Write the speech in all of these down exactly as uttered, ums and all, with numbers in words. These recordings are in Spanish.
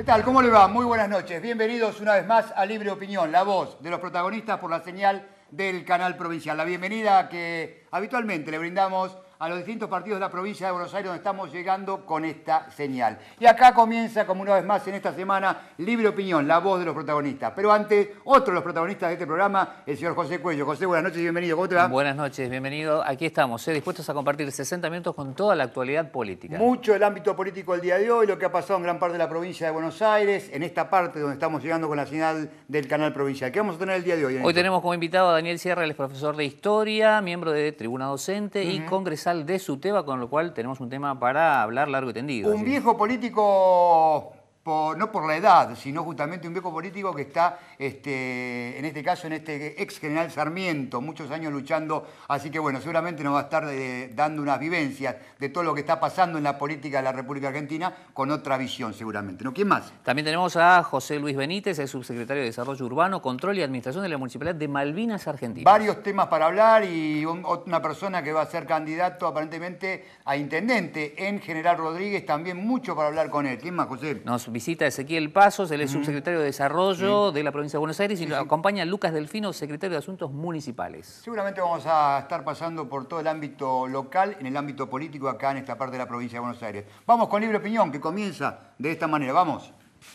tal? ¿Cómo le va? Muy buenas noches. Bienvenidos una vez más a Libre Opinión, la voz de los protagonistas por la señal del canal provincial. La bienvenida que habitualmente le brindamos a los distintos partidos de la provincia de Buenos Aires donde estamos llegando con esta señal. Y acá comienza, como una vez más en esta semana, Libre Opinión, la voz de los protagonistas. Pero antes, otro de los protagonistas de este programa, el señor José Cuello. José, buenas noches y bienvenido. ¿Cómo te va? Buenas noches, bienvenido. Aquí estamos, ¿eh? dispuestos a compartir sesenta minutos con toda la actualidad política. Mucho el ámbito político el día de hoy, lo que ha pasado en gran parte de la provincia de Buenos Aires, en esta parte donde estamos llegando con la señal del canal provincial. ¿Qué vamos a tener el día de hoy? Hoy tenemos como invitado a Daniel Sierra, él es profesor de Historia, miembro de Tribuna Docente uh-huh. y congresal de SUTEBA, con lo cual tenemos un tema para hablar largo y tendido. Un así. viejo político, por, no por la edad, sino justamente un viejo político que está, este, en este caso, en este ex general Sarmiento, muchos años luchando, así que bueno, seguramente nos va a estar eh, dando unas vivencias de todo lo que está pasando en la política de la República Argentina con otra visión seguramente, ¿no? ¿Quién más? También tenemos a José Luis Benítez, el subsecretario de Desarrollo Urbano, Control y Administración de la Municipalidad de Malvinas Argentinas. Varios temas para hablar y un, una persona que va a ser candidato aparentemente a intendente en General Rodríguez, también mucho para hablar con él. ¿Quién más, José? Nos visita Ezequiel Pasos, él es subsecretario de Desarrollo sí. de la provincia de Buenos Aires y sí, lo sí. acompaña Lucas Delfino, secretario de Asuntos Municipales. Seguramente vamos a estar pasando por todo el ámbito local, en el ámbito político acá en esta parte de la provincia de Buenos Aires. Vamos con Libre Opinión, que comienza de esta manera. Vamos.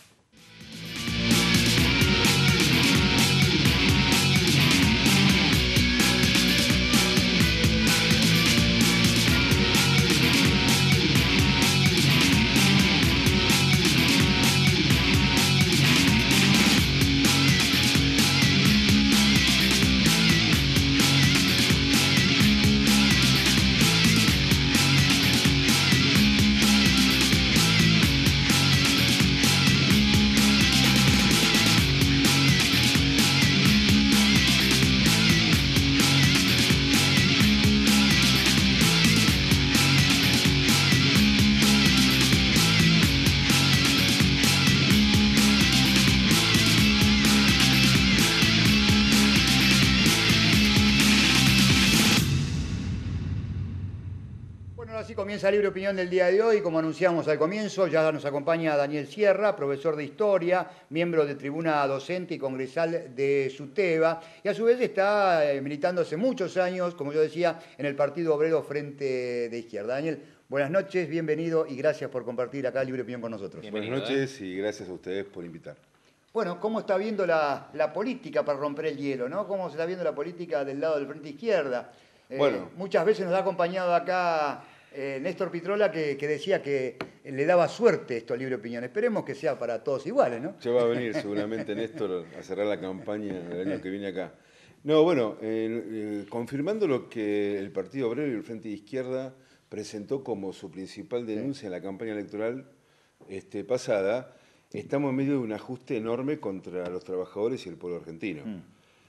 Así comienza Libre Opinión del día de hoy. Como anunciamos al comienzo, ya nos acompaña Daniel Sierra, profesor de Historia, miembro de Tribuna Docente y congresal de SUTEBA, y a su vez está militando hace muchos años, como yo decía, en el Partido Obrero Frente de Izquierda. Daniel, buenas noches, bienvenido y gracias por compartir acá Libre Opinión con nosotros. Buenas noches y gracias a ustedes por invitar. Bueno, ¿cómo está viendo la, la política para romper el hielo, ¿no? ¿Cómo se está viendo la política del lado del Frente Izquierda? Eh, bueno, muchas veces nos ha acompañado acá Eh, Néstor Pitrola que, que decía que le daba suerte esto a Libre Opinión. Esperemos que sea para todos iguales, ¿no? Ya va a venir seguramente Néstor a cerrar la campaña el año que viene acá. No, bueno, eh, eh, confirmando lo que el Partido Obrero y el Frente de Izquierda presentó como su principal denuncia en la campaña electoral este, pasada, estamos en medio de un ajuste enorme contra los trabajadores y el pueblo argentino. Mm.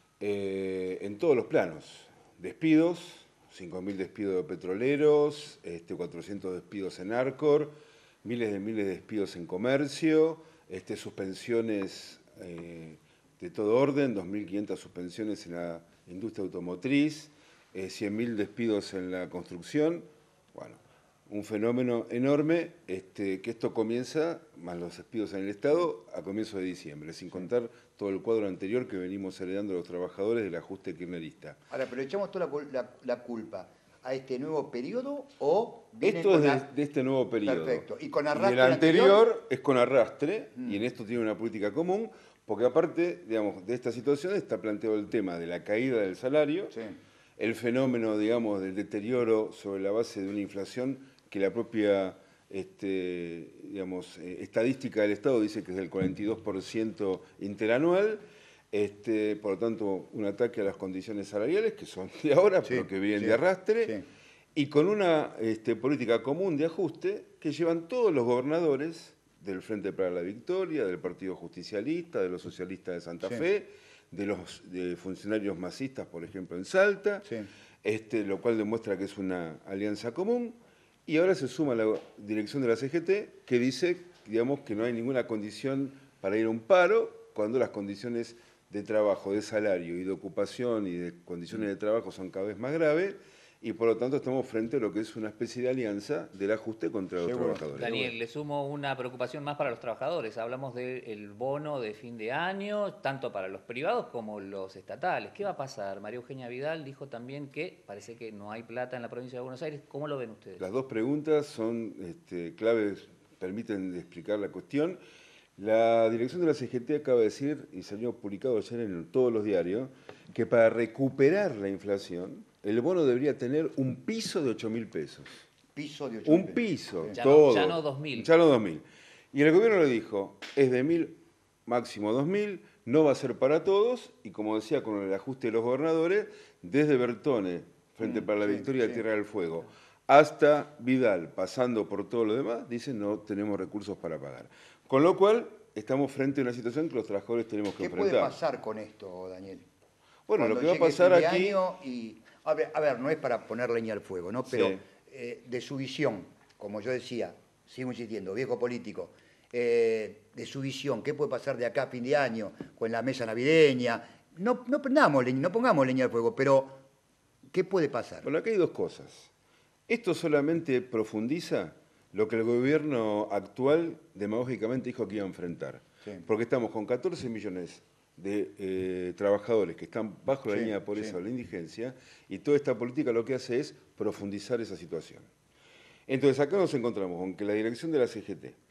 Eh, en todos los planos. Despidos, cinco mil despidos de petroleros, este, cuatrocientos despidos en Arcor, miles de miles de despidos en comercio, este, suspensiones eh, de todo orden, dos mil quinientas suspensiones en la industria automotriz, eh, cien mil despidos en la construcción. Bueno, un fenómeno enorme, este, que esto comienza, más los despidos en el Estado, a comienzos de diciembre, sin contar todo el cuadro anterior que venimos heredando a los trabajadores del ajuste kirchnerista. Ahora, pero echamos toda la, la, la culpa a este nuevo periodo o viene esto es de, la... de este nuevo periodo. Perfecto. Y con arrastre. Y el anterior, anterior es con arrastre, mm. y en esto tiene una política común, porque aparte, digamos, de esta situación está planteado el tema de la caída del salario, sí. el fenómeno, digamos, del deterioro sobre la base de una inflación que la propia este, digamos, eh, estadística del Estado dice que es del cuarenta y dos por ciento interanual, este, por lo tanto un ataque a las condiciones salariales que son de ahora, sí, pero que vienen sí, de arrastre, sí. y con una este, política común de ajuste que llevan todos los gobernadores del Frente para la Victoria, del Partido Justicialista, de los socialistas de Santa sí. Fe, de los de funcionarios masistas, por ejemplo, en Salta, sí. este, lo cual demuestra que es una alianza común. Y ahora se suma la dirección de la C G T, que dice, digamos, que no hay ninguna condición para ir a un paro, cuando las condiciones de trabajo, de salario y de ocupación y de condiciones de trabajo son cada vez más graves, y por lo tanto estamos frente a lo que es una especie de alianza del ajuste contra los Seguro. trabajadores. Daniel, le sumo una preocupación más para los trabajadores. Hablamos del bono de fin de año, tanto para los privados como los estatales. ¿Qué va a pasar? María Eugenia Vidal dijo también que parece que no hay plata en la provincia de Buenos Aires. ¿Cómo lo ven ustedes? Las dos preguntas son este, claves, permiten explicar la cuestión. La dirección de la C G T acaba de decir, y salió publicado ayer en todos los diarios, que para recuperar la inflación, el bono debería tener un piso de ocho mil pesos. Piso de ocho Un mil. piso, Ya todo. no- ya no dos mil. Ya no dos mil. Y el gobierno le dijo, es de mil, máximo dos mil, no va a ser para todos, y como decía con el ajuste de los gobernadores, desde Bertone, Frente Mm, para la sí, Victoria de sí. Tierra del Fuego, hasta Vidal, pasando por todo lo demás, dicen no tenemos recursos para pagar. Con lo cual, estamos frente a una situación que los trabajadores tenemos que ¿Qué puede enfrentar. pasar con esto, Daniel? Bueno, Cuando lo que va a llegue pasar fin de aquí... año y, a, ver, a ver, no es para poner leña al fuego, ¿no? Pero Sí. eh, de su visión, como yo decía, sigo insistiendo, viejo político, eh, de su visión, ¿qué puede pasar de acá a fin de año con la mesa navideña? No, no, prendamos leña- no pongamos leña al fuego, pero ¿qué puede pasar? Bueno, acá hay dos cosas. Esto solamente profundiza lo que el gobierno actual demagógicamente dijo que iba a enfrentar. Sí. Porque estamos con catorce millones de eh, trabajadores que están bajo la Sí, línea de pobreza sí. o la indigencia, y toda esta política lo que hace es profundizar esa situación. Entonces acá nos encontramos con que la dirección de la C G T,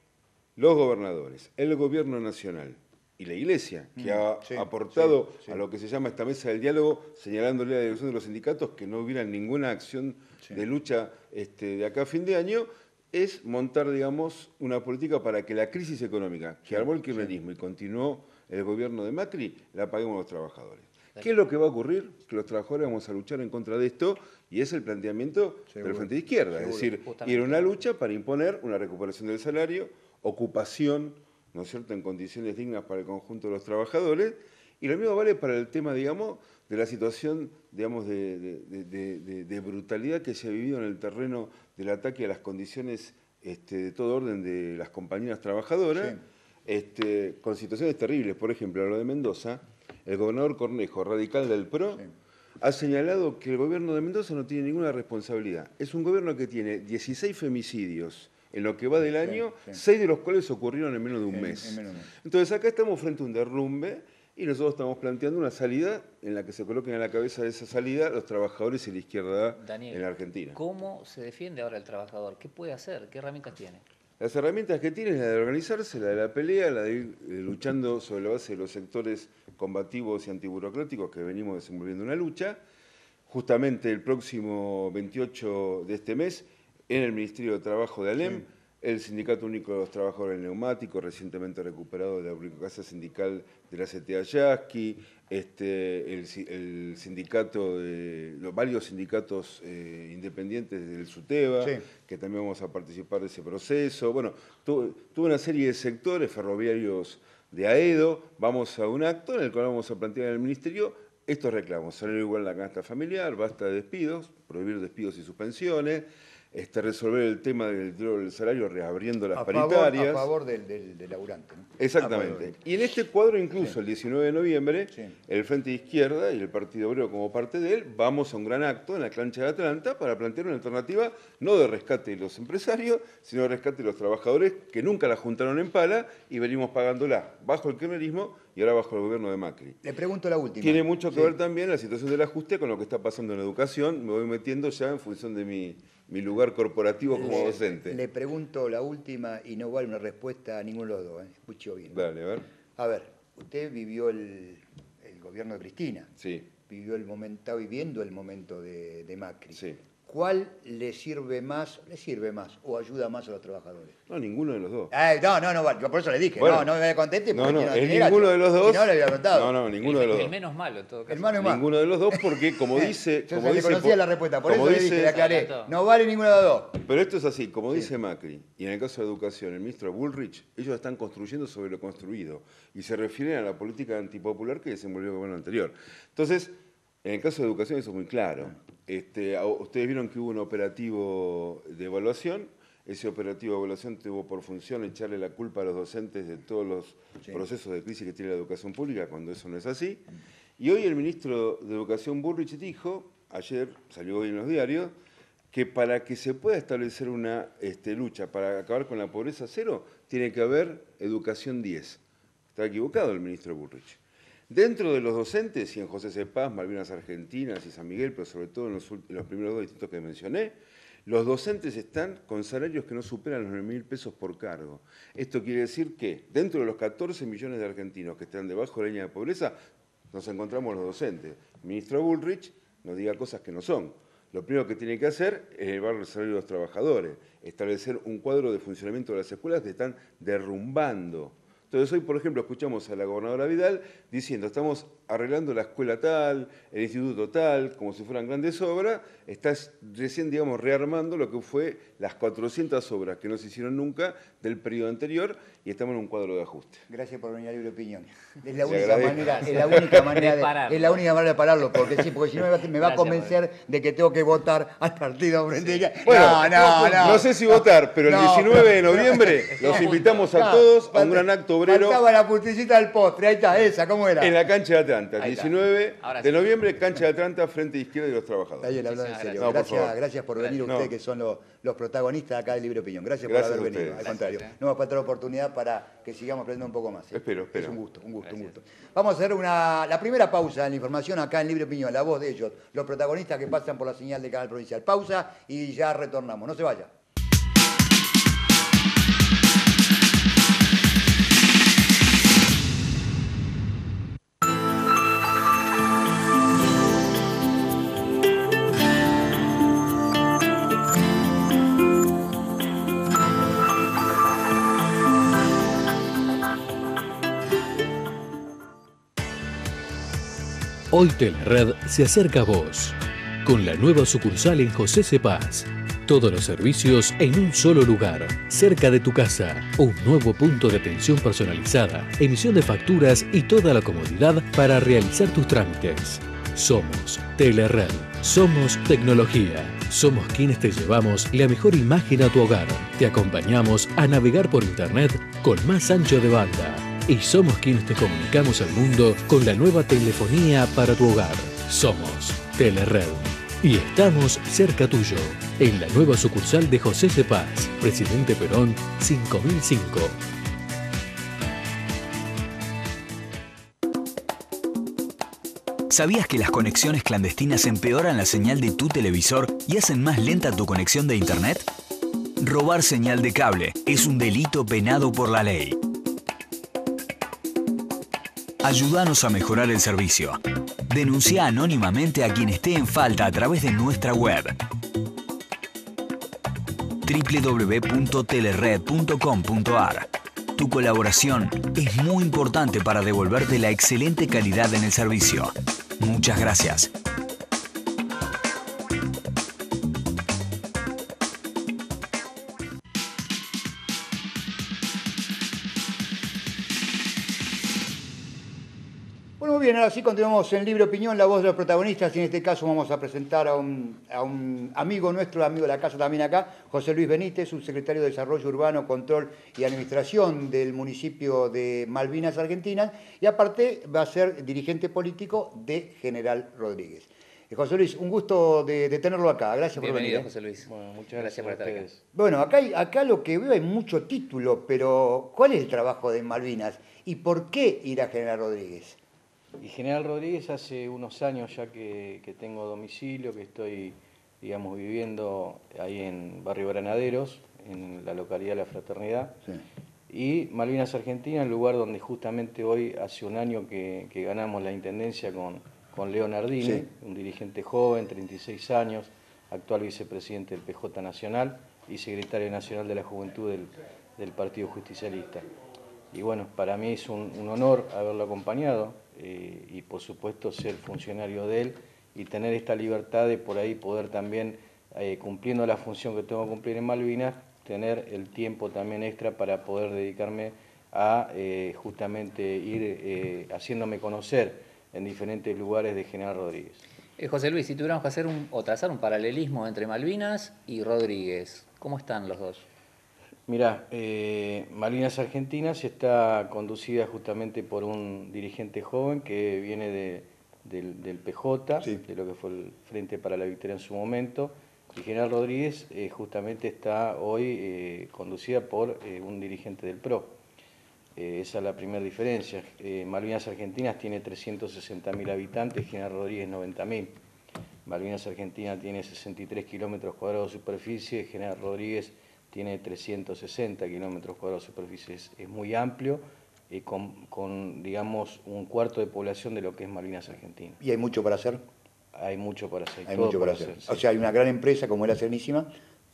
los gobernadores, el gobierno nacional y la Iglesia, que Mm, ha sí, aportado sí, sí. a lo que se llama esta mesa del diálogo, señalándole a la dirección de los sindicatos que no hubiera ninguna acción Sí. de lucha este, de acá a fin de año, es montar, digamos, una política para que la crisis económica que Sí, armó el kirchnerismo sí. y continuó el gobierno de Macri, la paguemos los trabajadores. ¿Qué es lo que va a ocurrir? Que los trabajadores vamos a luchar en contra de esto, y es el planteamiento Seguro, del Frente de Izquierda. seguro, es decir, justamente. ir a una lucha para imponer una recuperación del salario, ocupación, ¿no es cierto?, en condiciones dignas para el conjunto de los trabajadores, y lo mismo vale para el tema, digamos, de la situación, digamos, de, de- de- de- de brutalidad que se ha vivido en el terreno del ataque a las condiciones este, de todo orden de las compañeras trabajadoras, Sí. este, con situaciones terribles. Por ejemplo, a lo de Mendoza, el gobernador Cornejo, radical del P R O, Sí. ha señalado que el gobierno de Mendoza no tiene ninguna responsabilidad. Es un gobierno que tiene dieciséis femicidios en lo que va del año, sí. seis de los cuales ocurrieron en menos de un En- mes. en menos de un mes. Entonces acá estamos frente a un derrumbe y nosotros estamos planteando una salida en la que se coloquen a la cabeza de esa salida los trabajadores y la izquierda Daniel, en la Argentina. ¿cómo se defiende ahora el trabajador? ¿Qué puede hacer? ¿Qué herramientas tiene? Las herramientas que tiene es la de organizarse, la de la pelea, la de ir eh, luchando sobre la base de los sectores combativos y antiburocráticos que venimos desenvolviendo una lucha. Justamente el próximo veintiocho de este mes, en el Ministerio de Trabajo de ALEM, Sí. el Sindicato Único de los Trabajadores del Neumático, recientemente recuperado de la casa sindical de la C T A Yasky, este, el, si- el sindicato de los varios sindicatos eh, independientes del SUTEBA, Sí. que también vamos a participar de ese proceso. Bueno, tu- tuvo una serie de sectores ferroviarios de AEDO. Vamos a un acto en el cual vamos a plantear en el Ministerio estos reclamos: salario igual en la canasta familiar, basta de despidos, prohibir despidos y suspensiones, este, resolver el tema del, del salario reabriendo las A favor, paritarias. a favor del, del, del laburante. ¿no? A favor Exactamente. del- Y en este cuadro, incluso el diecinueve de noviembre, Sí. el Frente de Izquierda y el Partido Obrero como parte de él, vamos a un gran acto en la cancha de Atlanta para plantear una alternativa no de rescate de los empresarios, sino de rescate de los trabajadores que nunca la juntaron en pala y venimos pagándola bajo el kirchnerismo y ahora bajo el gobierno de Macri. Le pregunto la última. Tiene mucho que Sí. ver también la situación del ajuste con lo que está pasando en la educación. Me voy metiendo ya en función de mi, mi lugar corporativo como Le- docente. Le pregunto la última y no vale una respuesta a ninguno de los dos. ¿eh? Escucho bien. Dale, a ver. A ver, usted vivió el, el gobierno de Cristina. Sí, Vivió el momento, está viviendo el momento de, de Macri. sí. ¿Cuál le sirve más, le sirve más o ayuda más a los trabajadores? No, ninguno de los dos. Ay, no, no, no, vale, yo por eso le dije, Bueno. no, no me conteste No, porque no, si es tiene ninguno gracia. de los dos. Si no, le había preguntado. No, no, ninguno el, de los el dos. menos malo, en todo caso. Hermano, más. Ninguno de los dos porque, como dice... Yo como ya le dice conocía po- la respuesta, por como eso le dice- dije, le aclaré. Adelantó. No vale ninguno de los dos. Pero esto es así, como dice Macri, y en el caso de educación, el ministro Bullrich, ellos están construyendo sobre lo construido, y se refieren a la política antipopular que desenvolvió el gobierno anterior. Entonces, en el caso de educación eso es muy claro. Este, a- ustedes vieron que hubo un operativo de evaluación. Ese operativo de evaluación tuvo por función echarle la culpa a los docentes de todos los Sí. procesos de crisis que tiene la educación pública, cuando eso no es así. Y hoy el ministro de Educación Bullrich dijo ayer, salió hoy en los diarios, que para que se pueda establecer una este, lucha para acabar con la pobreza cero, tiene que haber educación diez. Está equivocado el ministro Bullrich. Dentro de los docentes, y en José C. Paz, Malvinas Argentinas y San Miguel, pero sobre todo en los, en los primeros dos distritos que mencioné, los docentes están con salarios que no superan los nueve mil pesos por cargo. Esto quiere decir que dentro de los catorce millones de argentinos que están debajo de la línea de pobreza, nos encontramos los docentes. El ministro Bullrich nos diga cosas que no son. Lo primero que tiene que hacer es elevar el salario de los trabajadores, establecer un cuadro de funcionamiento de las escuelas que están derrumbando. Entonces hoy, por ejemplo, escuchamos a la gobernadora Vidal diciendo estamos arreglando la escuela tal, el instituto tal, como si fueran grandes obras, estás recién, digamos, rearmando lo que fue las cuatrocientas obras que no se hicieron nunca del periodo anterior y estamos en un cuadro de ajuste. Gracias por venir a Libre Opinión. Es la Le única agradezco. manera, es la única manera de, pararlo. es la única manera de pararlo, porque sí, porque si no me va, me va a Gracias, convencer de que tengo que votar al partido frente Sí. a- Bueno, no, no, no. no sé si votar, pero el No, diecinueve de pero- noviembre los Estamos invitamos a No, todos a un falta- gran acto obrero Faltaba la pulticita del postre, ahí está, esa, ¿cómo era? en la cancha de Atlanta, el Ahí está. diecinueve Ahora de sí. noviembre, cancha de Atlanta, frente izquierda de los trabajadores. Ahí él habló en Muchísimas serio. gracias. No, por Gracias, favor. gracias por venir No. ustedes, que son los, los protagonistas acá de Libre Opinión. Gracias, Gracias por a haber venido. ustedes. Al contrario, Gracias, no va a faltar oportunidad para que sigamos aprendiendo un poco más. ¿eh? Espero, espero. Es un gusto, un gusto, un Gracias. gusto. Vamos a hacer una, la primera pausa en la información acá en Libre Opinión, la voz de ellos, los protagonistas que pasan por la señal de Canal Provincial. Pausa y ya retornamos. No se vaya. Hoy Telered se acerca a vos, con la nueva sucursal en José C. Paz. Todos los servicios en un solo lugar, cerca de tu casa. Un nuevo punto de atención personalizada, emisión de facturas y toda la comodidad para realizar tus trámites. Somos Telered, somos tecnología. Somos quienes te llevamos la mejor imagen a tu hogar. Te acompañamos a navegar por internet con más ancho de banda. Y somos quienes te comunicamos al mundo con la nueva telefonía para tu hogar. Somos Telered. Y estamos cerca tuyo, en la nueva sucursal de José C. Paz, Presidente Perón, cinco mil cinco. ¿Sabías que las conexiones clandestinas empeoran la señal de tu televisor y hacen más lenta tu conexión de internet? Robar señal de cable es un delito penado por la ley. Ayúdanos a mejorar el servicio. Denuncia anónimamente a quien esté en falta a través de nuestra web doble u doble u doble u punto telered punto com punto ar. Tu colaboración es muy importante para devolverte la excelente calidad en el servicio. Muchas gracias. Bueno, muy bien, ahora sí continuamos en Libre Opinión, la voz de los protagonistas, y en este caso vamos a presentar a un, a un amigo nuestro, amigo de la casa también acá, José Luis Benítez, subsecretario de Desarrollo Urbano, Control y Administración del municipio de Malvinas Argentinas, y aparte va a ser dirigente político de General Rodríguez. Eh, José Luis, un gusto de, de tenerlo acá, gracias por venir. Bienvenido, ¿eh? José Luis. Bueno, muchas Gracias gracias, por a estar acá. ustedes. Bueno, acá, hay- acá lo que veo hay mucho título, pero ¿cuál es el trabajo de Malvinas y por qué ir a General Rodríguez? Y General Rodríguez hace unos años ya que, que tengo domicilio, que estoy, digamos, viviendo ahí en Barrio Granaderos, en la localidad de La Fraternidad. Sí. Y Malvinas Argentina, el lugar donde justamente hoy hace un año que, que ganamos la intendencia con, con Leo Nardini, Sí. un dirigente joven, treinta y seis años, actual vicepresidente del P J Nacional y secretario nacional de la Juventud del, del Partido Justicialista. Y bueno, para mí es un, un honor haberlo acompañado eh, y por supuesto ser funcionario de él y tener esta libertad de por ahí poder también, eh, cumpliendo la función que tengo que cumplir en Malvinas, tener el tiempo también extra para poder dedicarme a eh, justamente ir eh, haciéndome conocer en diferentes lugares de General Rodríguez. Eh, José Luis, si tuviéramos que hacer un, o trazar un paralelismo entre Malvinas y Rodríguez, ¿cómo están los dos? Mirá, eh, Malvinas Argentinas está conducida justamente por un dirigente joven que viene de, del, del P J, sí. de lo que fue el Frente para la Victoria en su momento. Y General Rodríguez eh, justamente está hoy eh, conducida por eh, un dirigente del P R O. Eh, esa es la primera diferencia. Eh, Malvinas Argentinas tiene trescientos sesenta mil habitantes, General Rodríguez noventa mil. Malvinas Argentina tiene sesenta y tres kilómetros cuadrados de superficie, General Rodríguez tiene trescientos sesenta kilómetros cuadrados de superficie. Es, es muy amplio, eh, con, con, digamos, un cuarto de población de lo que es Malvinas Argentina. ¿Y hay mucho para hacer? Hay mucho para hacer. Hay todo mucho para por hacer. hacer, O sí. sea, hay una gran empresa como es la Serenísima,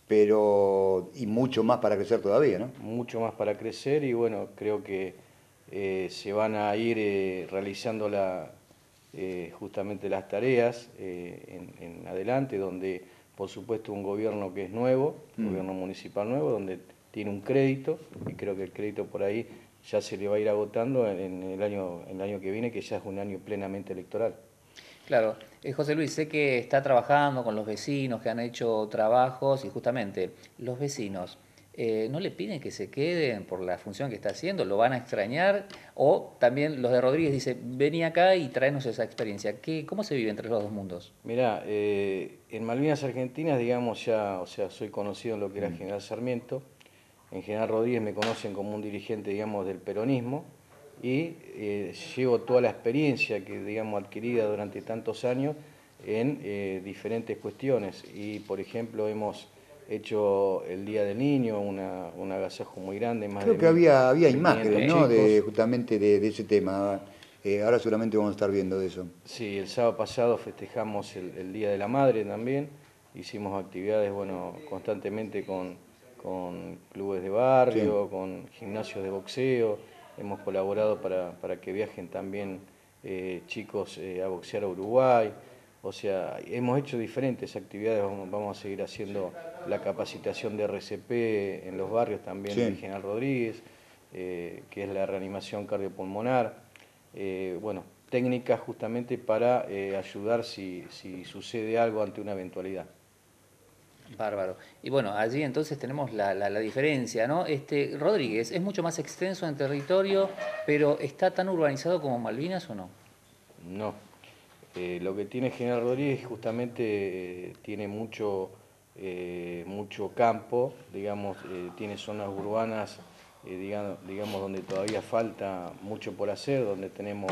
pero y mucho más para crecer todavía, ¿no? Mucho más para crecer y bueno, creo que eh, se van a ir eh, realizando la, eh, justamente las tareas eh, en, en adelante, donde por supuesto un gobierno que es nuevo, un Mm. gobierno municipal nuevo, donde tiene un crédito y creo que el crédito por ahí ya se le va a ir agotando en, en el año, en el año que viene, que ya es un año plenamente electoral. Claro, eh, José Luis, sé que está trabajando con los vecinos que han hecho trabajos y justamente los vecinos, eh, ¿no le piden que se queden por la función que está haciendo? ¿Lo van a extrañar? O también los de Rodríguez dicen, vení acá y tráenos esa experiencia. ¿Qué, ¿Cómo se vive entre los dos mundos? Mirá, eh, en Malvinas Argentinas, digamos, ya, o sea, soy conocido en lo que era General Sarmiento. En General Rodríguez me conocen como un dirigente, digamos, del peronismo. Y eh, llevo toda la experiencia que, digamos, adquirida durante tantos años en eh, diferentes cuestiones. Y, por ejemplo, hemos hecho el Día del Niño, una, un agasajo muy grande. Más Creo de que había, había quinientos imágenes, ¿no? chicos. De, justamente de, de ese tema. Eh, ahora seguramente vamos a estar viendo de eso. Sí, el sábado pasado festejamos el, el Día de la Madre también. Hicimos actividades, bueno, constantemente con, con clubes de barrio, Sí. con gimnasios de boxeo. Hemos colaborado para, para que viajen también eh, chicos eh, a boxear a Uruguay. O sea, hemos hecho diferentes actividades, vamos, vamos a seguir haciendo la capacitación de R C P en los barrios también Sí. de General Rodríguez, eh, que es la reanimación cardiopulmonar. Eh, bueno, técnicas justamente para eh, ayudar si, si sucede algo ante una eventualidad. Bárbaro. Y bueno, allí entonces tenemos la, la, la diferencia, ¿no? Este, Rodríguez es mucho más extenso en territorio, pero ¿está tan urbanizado como Malvinas o no? No. Eh, lo que tiene General Rodríguez justamente eh, tiene mucho, eh, mucho campo, digamos, eh, tiene zonas urbanas, eh, digamos, digamos, donde todavía falta mucho por hacer, donde tenemos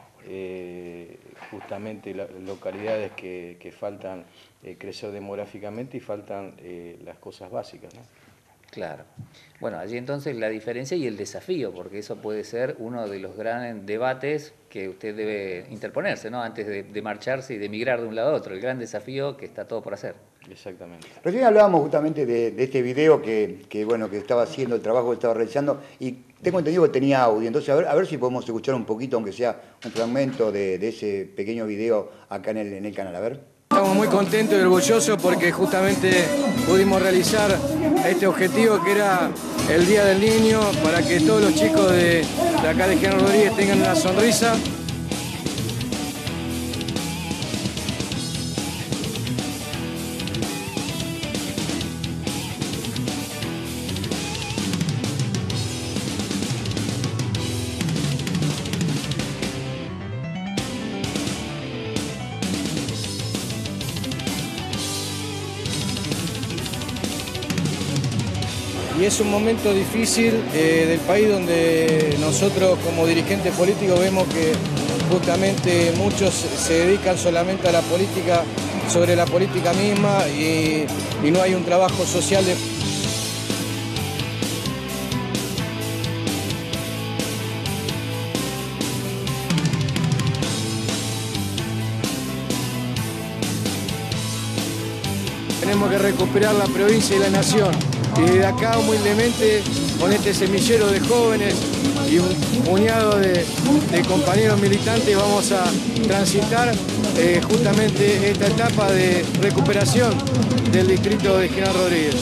eh, justamente la, localidades que, que faltan eh, crecer demográficamente y faltan eh, las cosas básicas, ¿no? Claro. Bueno, allí entonces la diferencia y el desafío, porque eso puede ser uno de los grandes debates que usted debe interponerse, ¿no? Antes de, de marcharse y de migrar de un lado a otro, el gran desafío que está todo por hacer. Exactamente. Recién hablábamos justamente de, de este video que, que, bueno, que estaba haciendo, el trabajo que estaba realizando, y tengo entendido que tenía audio. Entonces, a ver, a ver si podemos escuchar un poquito, aunque sea un fragmento de, de ese pequeño video acá en el, en el canal. A ver. Estamos muy contentos y orgullosos porque justamente pudimos realizar este objetivo que era el Día del Niño, para que todos los chicos de, de acá de General Rodríguez tengan una sonrisa. Y es un momento difícil eh, del país, donde nosotros como dirigentes políticos vemos que justamente muchos se dedican solamente a la política, sobre la política misma, y, y no hay un trabajo social de... Tenemos que recuperar la provincia y la nación. Y desde acá, humildemente, con este semillero de jóvenes y un puñado de, de compañeros militantes, vamos a transitar eh, justamente esta etapa de recuperación del distrito de General Rodríguez.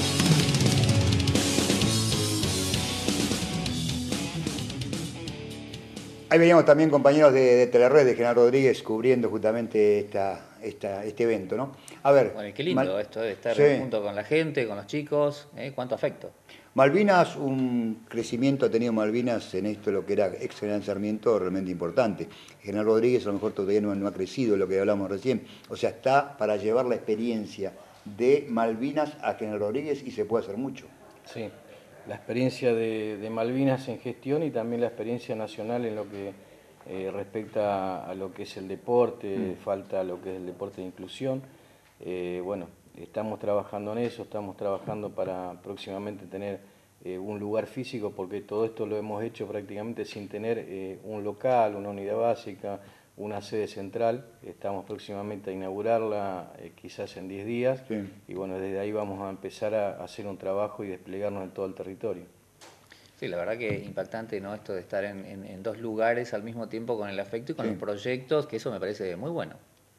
Ahí veníamos también compañeros de, de Telered, de General Rodríguez, cubriendo justamente esta, esta, este evento, ¿no? A ver. Bueno, y qué lindo Mal... esto de estar sí. junto con la gente, con los chicos, ¿eh? Cuánto afecto. Malvinas, un crecimiento ha tenido Malvinas en esto, lo que era ex General Sarmiento, realmente importante. General Rodríguez a lo mejor todavía no, no ha crecido, lo que hablamos recién. O sea, está para llevar la experiencia de Malvinas a General Rodríguez y se puede hacer mucho. Sí, la experiencia de, de Malvinas en gestión y también la experiencia nacional en lo que eh, respecta a lo que es el deporte, mm. falta lo que es el deporte de inclusión. Eh, bueno, estamos trabajando en eso, estamos trabajando para próximamente tener eh, un lugar físico, porque todo esto lo hemos hecho prácticamente sin tener eh, un local, una unidad básica, una sede central. Estamos próximamente a inaugurarla eh, quizás en diez días, sí. Y bueno, desde ahí vamos a empezar a hacer un trabajo y desplegarnos en todo el territorio. Sí, la verdad que impactante, ¿no? Esto de estar en, en, en dos lugares al mismo tiempo con el afecto y con sí. los proyectos, que eso me parece muy bueno.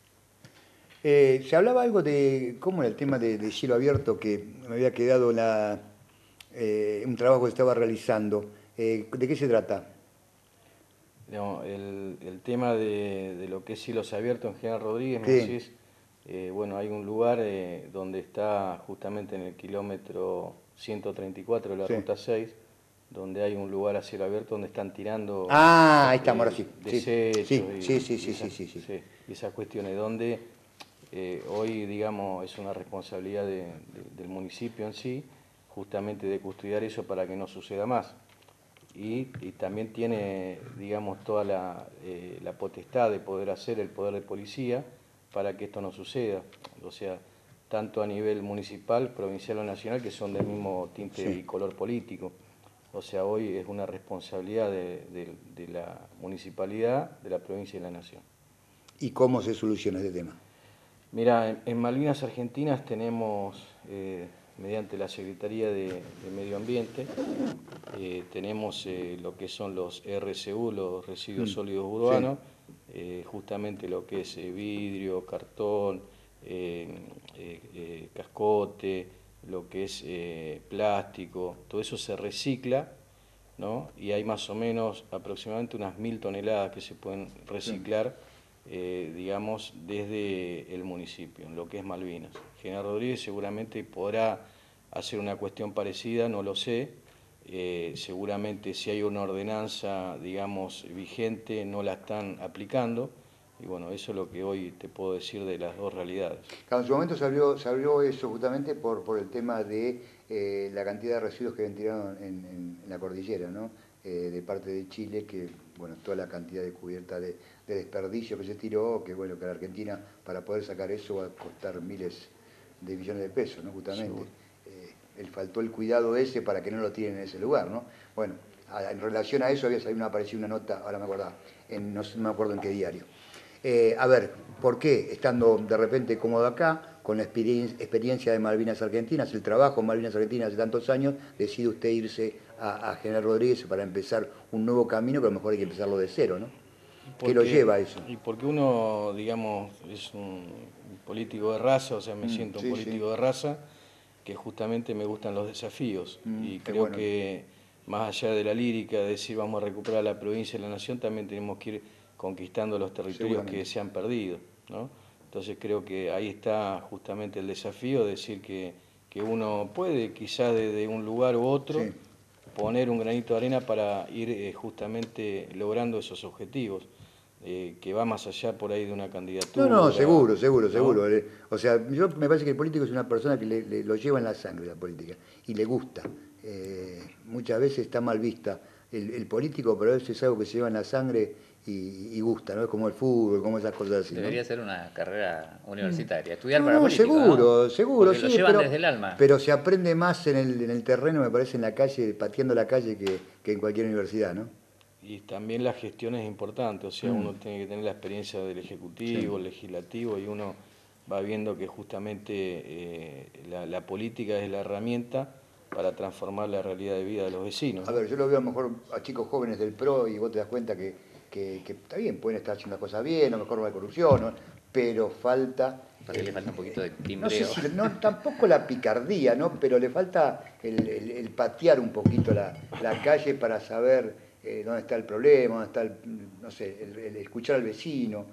Eh, se hablaba algo de, ¿cómo era el tema de, de cielo abierto? Que me había quedado la, eh, un trabajo que estaba realizando. Eh, ¿De qué se trata? No, el, el tema de, de lo que es cielos abiertos en General Rodríguez, sí. me decís, eh, bueno, hay un lugar eh, donde está justamente en el kilómetro ciento treinta y cuatro de la sí. ruta seis, donde hay un lugar a cielo abierto donde están tirando... Ah, ahí estamos, ahora sí. Desechos sí. Y, sí, sí, y sí, esas, sí, sí, sí. sí, y esas cuestiones, donde eh, hoy, digamos, es una responsabilidad de, de, del municipio en sí, justamente de custodiar eso para que no suceda más. Y, y también tiene, digamos, toda la, eh, la potestad de poder hacer el poder de policía para que esto no suceda. O sea, tanto a nivel municipal, provincial o nacional, que son del mismo tinte sí. y color político. O sea, hoy es una responsabilidad de, de, de la municipalidad, de la provincia y de la nación. ¿Y cómo se soluciona este tema? Mira, en, en Malvinas Argentinas tenemos... Eh, mediante la Secretaría de, de Medio Ambiente, eh, tenemos eh, lo que son los R C U, los residuos mm, sólidos urbanos, sí. eh, justamente lo que es eh, vidrio, cartón, eh, eh, eh, cascote, lo que es eh, plástico, todo eso se recicla, ¿no? Y hay más o menos aproximadamente unas mil toneladas que se pueden reciclar, sí. eh, digamos, desde el municipio, en lo que es Malvinas. General Rodríguez seguramente podrá hacer una cuestión parecida, no lo sé. Eh, seguramente si hay una ordenanza, digamos, vigente, no la están aplicando. Y bueno, eso es lo que hoy te puedo decir de las dos realidades. Claro, en su momento se abrió, se abrió eso justamente por, por el tema de eh, la cantidad de residuos que habían tirado en, en, en la cordillera, ¿no? Eh, de parte de Chile, que bueno, toda la cantidad de cubierta de, de desperdicio que se tiró, que bueno, que la Argentina para poder sacar eso va a costar miles de millones de pesos, ¿no? Justamente. Eh, él faltó el cuidado ese para que no lo tiren en ese lugar, ¿no? Bueno, a, en relación a eso había salido una, apareció una nota, ahora me acordaba, en, no, no me acuerdo en qué diario. Eh, a ver, ¿por qué estando de repente cómodo acá, con la experiencia, experiencia de Malvinas Argentinas, el trabajo en Malvinas Argentinas hace tantos años, decide usted irse a, a General Rodríguez para empezar un nuevo camino, que a lo mejor hay que empezarlo de cero, ¿no? Porque, ¿qué lo lleva a eso? Y porque uno, digamos, es un político de raza, o sea, me mm, siento un sí, político sí. de raza, que justamente me gustan los desafíos. Mm, y creo bueno. que más allá de la lírica, de decir vamos a recuperar la provincia y la nación, también tenemos que ir conquistando los territorios que se han perdido, ¿no? Entonces creo que ahí está justamente el desafío, de decir que, que uno puede quizás desde un lugar u otro sí. poner un granito de arena para ir eh, justamente logrando esos objetivos, eh, que va más allá por ahí de una candidatura. No, no, seguro, seguro, ¿no? seguro. O sea, yo me parece que el político es una persona que le, le, lo lleva en la sangre, la política, y le gusta. Eh, muchas veces está mal vista el, el político, pero eso es algo que se lleva en la sangre y, y gusta, ¿no? Es como el fútbol, como esas cosas así. Debería ¿no? ser una carrera universitaria, estudiar no, para no, político, seguro, ¿no? seguro, Porque sí, lo llevan pero, desde el alma. Pero se aprende más en el, en el terreno, me parece, en la calle, pateando la calle, que, que en cualquier universidad, ¿no? Y también la gestión es importante, o sea, mm. uno tiene que tener la experiencia del Ejecutivo, sí. Legislativo, y uno va viendo que justamente eh, la, la política es la herramienta para transformar la realidad de vida de los vecinos. A ver, yo lo veo a lo mejor a chicos jóvenes del P R O y vos te das cuenta que, que, que está bien, pueden estar haciendo las cosas bien, a lo mejor no hay corrupción, ¿no? Pero falta... Porque eh, le falta un poquito de timbreo. No sé si, no, tampoco la picardía, ¿no? Pero le falta el, el, el patear un poquito la, la calle para saber eh, dónde está el problema, dónde está el, no sé, el, el escuchar al vecino.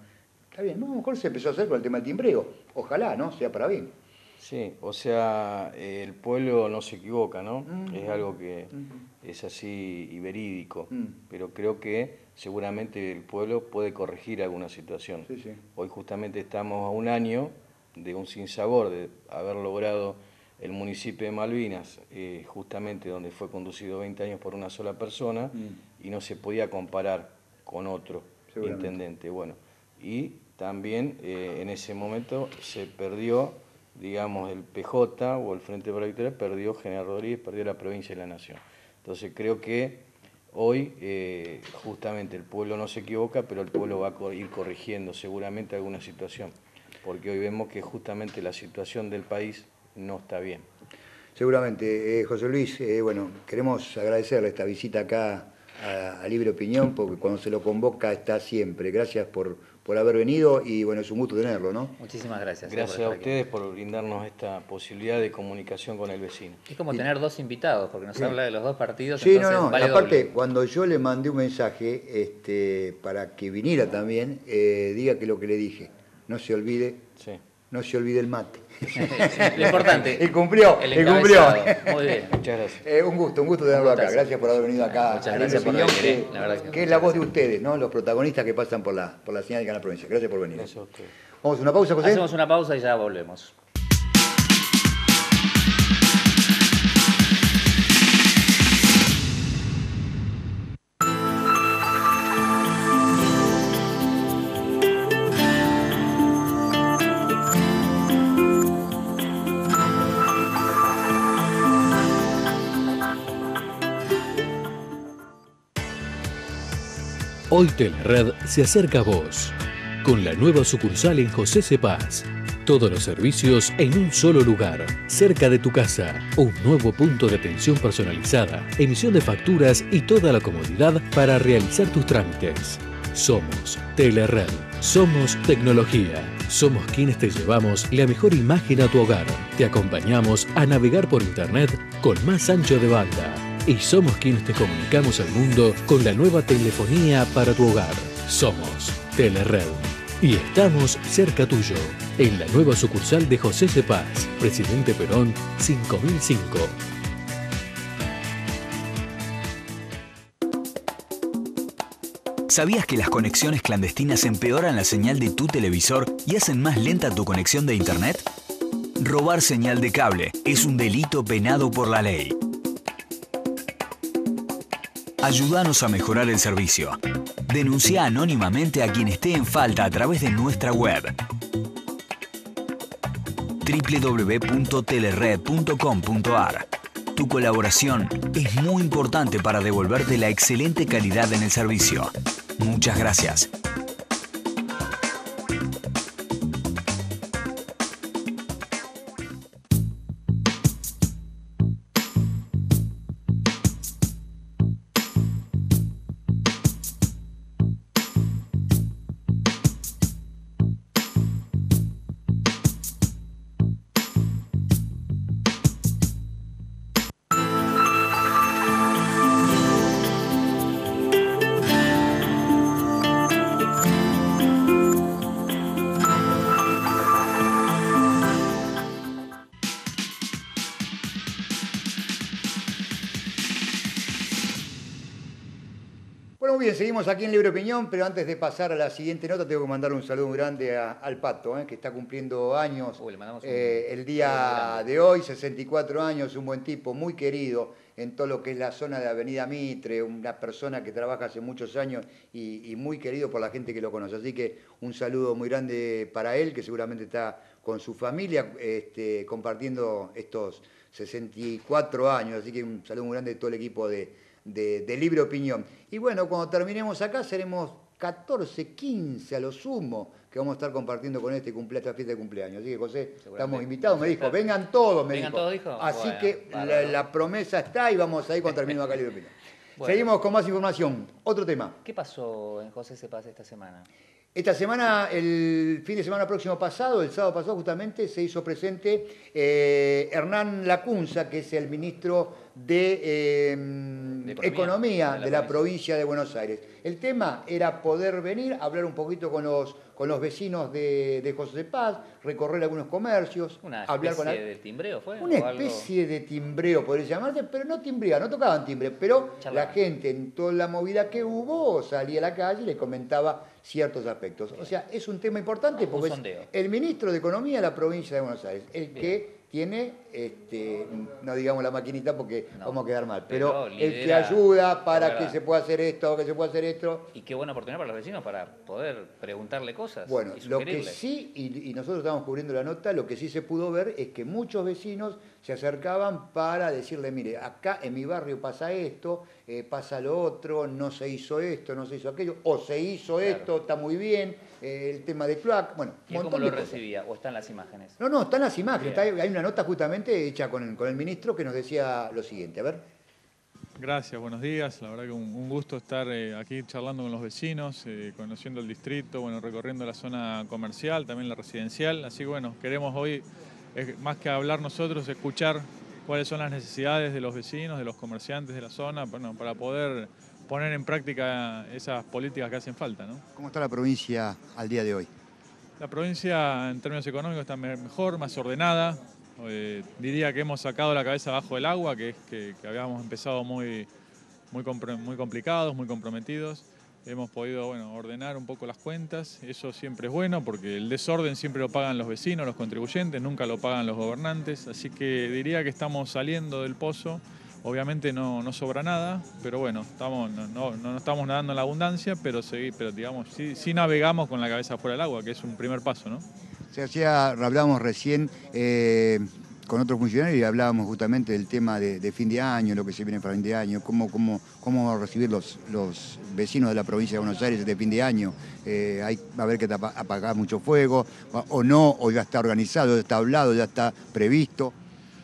Está bien, no, a lo mejor se empezó a hacer con el tema del timbreo. Ojalá, ¿no? Sea para bien. Sí, o sea, eh, el pueblo no se equivoca, ¿no? Mm. Es algo que Mm. es así y verídico, Mm. pero creo que seguramente el pueblo puede corregir alguna situación. Sí, sí. Hoy justamente estamos a un año de un sinsabor, de haber logrado el municipio de Malvinas, eh, justamente donde fue conducido veinte años por una sola persona, Mm. y no se podía comparar con otro Seguramente. intendente. Bueno, y también eh, en ese momento se perdió, digamos, el P J o el Frente para la Victoria, perdió General Rodríguez, perdió la provincia y la nación. Entonces creo que hoy eh, justamente el pueblo no se equivoca, pero el pueblo va a ir corrigiendo seguramente alguna situación, porque hoy vemos que justamente la situación del país no está bien. Seguramente. Eh, José Luis, eh, bueno, queremos agradecerle esta visita acá a, a Libre Opinión, porque cuando se lo convoca está siempre. Gracias por, por haber venido y bueno, es un gusto tenerlo, ¿no? Muchísimas gracias. Gracias eh, a por estar ustedes por brindarnos esta posibilidad de comunicación con el vecino. aquí. Es como tener dos invitados, porque nos Sí. habla de los dos partidos. Sí, no, entonces no. vale Aparte, doble. cuando yo le mandé un mensaje este, para que viniera también, eh, diga que lo que le dije, no se olvide, Sí. no se olvide el mate. Lo importante. Y cumplió, el y cumplió. encabezado. Muy bien. Muchas gracias. Eh, un gusto, un gusto tenerlo Un acá. gustazo. Gracias por haber venido acá. Muchas a gracias Libre por Opinión, venir, eh. que, La verdad que que muchas es la voz de gracias. ustedes, ¿no? Los protagonistas que pasan por la, por la señal de Canal Provincia. Gracias por venir. Gracias a ustedes. Vamos a una pausa, José. Hacemos una pausa y ya volvemos. Hoy Telered se acerca a vos, con la nueva sucursal en José Cepaz. Todos los servicios en un solo lugar, cerca de tu casa. Un nuevo punto de atención personalizada, emisión de facturas y toda la comodidad para realizar tus trámites. Somos Telered, somos tecnología, somos quienes te llevamos la mejor imagen a tu hogar. Te acompañamos a navegar por internet con más ancho de banda. Y somos quienes te comunicamos al mundo con la nueva telefonía para tu hogar. Somos Telered. Y estamos cerca tuyo, en la nueva sucursal de José Cepaz, Presidente Perón, cinco mil cinco. ¿Sabías que las conexiones clandestinas empeoran la señal de tu televisor y hacen más lenta tu conexión de internet? Robar señal de cable es un delito penado por la ley. Ayúdanos a mejorar el servicio. Denuncia anónimamente a quien esté en falta a través de nuestra web doble u doble u doble u punto telered punto com punto ar. Tu colaboración es muy importante para devolverte la excelente calidad en el servicio. Muchas gracias. Bueno, muy bien, seguimos aquí en Libre Opinión, pero antes de pasar a la siguiente nota, tengo que mandar un saludo muy grande a- al Pato, eh, que está cumpliendo años Uy, le mandamos un eh, el saludo día grande. de hoy, sesenta y cuatro años, un buen tipo, muy querido en todo lo que es la zona de Avenida Mitre, una persona que trabaja hace muchos años y, y muy querido por la gente que lo conoce. Así que un saludo muy grande para él, que seguramente está con su familia este, compartiendo estos sesenta y cuatro años. Así que un saludo muy grande de todo el equipo de... De, de Libre Opinión. Y bueno, cuando terminemos acá seremos catorce, quince a lo sumo que vamos a estar compartiendo con este cumple, esta fiesta de cumpleaños. Así que José, Seguramente. estamos invitados, me dijo, Está- vengan todos, me ¿Vengan dijo. todos, dijo? Así Bueno, que la, bárbaro. la promesa está y vamos a ir cuando terminemos acá Libre Opinión. Bueno. Seguimos con más información. Otro tema. ¿Qué pasó en José Cepaz esta semana? Esta semana, el fin de semana próximo pasado, el sábado pasado justamente, se hizo presente eh, Hernán Lacunza, que es el ministro de, eh, de economía, economía de la, de la provincia de Buenos Aires. El tema era poder venir, hablar un poquito con los, con los vecinos de, de José Paz, recorrer algunos comercios, Una hablar con... especie de timbreo, ¿fue? Una ¿O algo? especie de timbreo, podría llamarse, pero no timbrea, no tocaban timbre, pero Charlaban. la gente en toda la movida que hubo salía a la calle y le comentaba ciertos aspectos. O sea, es un tema importante porque es sondeo. el ministro de Economía de la provincia de Buenos Aires, el Bien. que tiene, este, no digamos la maquinita porque No, vamos a quedar mal, pero pero, el que lidera, ayuda para es que verdad. se pueda hacer esto, que se pueda hacer esto. Y qué buena oportunidad para los vecinos para poder preguntarle cosas. Bueno, y lo que sugerirle. sí, y, y nosotros estamos cubriendo la nota, lo que sí se pudo ver es que muchos vecinos se acercaban para decirle, mire, acá en mi barrio pasa esto, eh, pasa lo otro, no se hizo esto, no se hizo aquello, o se hizo Claro. esto, está muy bien, eh, el tema de cloaca, bueno, ¿Y un cómo montón lo de cosas. recibía? ¿O están las imágenes? No, no, están las imágenes, Bien. está- hay una nota justamente hecha con el, con el ministro que nos decía lo siguiente, a ver. Gracias, buenos días. La verdad que un, un gusto estar eh, aquí charlando con los vecinos, eh, conociendo el distrito, bueno, recorriendo la zona comercial, también la residencial. Así que bueno, queremos hoy, eh, más que hablar nosotros, escuchar cuáles son las necesidades de los vecinos, de los comerciantes de la zona, bueno, para poder poner en práctica esas políticas que hacen falta, ¿no? ¿Cómo está la provincia al día de hoy? La provincia en términos económicos está me- mejor, más ordenada. Eh, diría que hemos sacado la cabeza abajo del agua, que es que, que habíamos empezado muy, muy, compro- muy complicados, muy comprometidos. Hemos podido bueno, ordenar un poco las cuentas. Eso siempre es bueno porque el desorden siempre lo pagan los vecinos, los contribuyentes, nunca lo pagan los gobernantes. Así que diría que estamos saliendo del pozo. Obviamente no, no sobra nada, pero bueno, estamos, no, no, no estamos nadando en la abundancia, pero, seguí, pero digamos, sí, sí navegamos con la cabeza fuera del agua, que es un primer paso, ¿no? Se hacía, hablábamos recién eh, con otros funcionarios y hablábamos justamente del tema de, de fin de año, lo que se viene para fin de año, cómo, cómo, cómo recibir los, los vecinos de la provincia de Buenos Aires de fin de año. Eh, hay, va a haber que tapa- apagar mucho fuego, o no, o ya está organizado, ya está hablado, ya está previsto.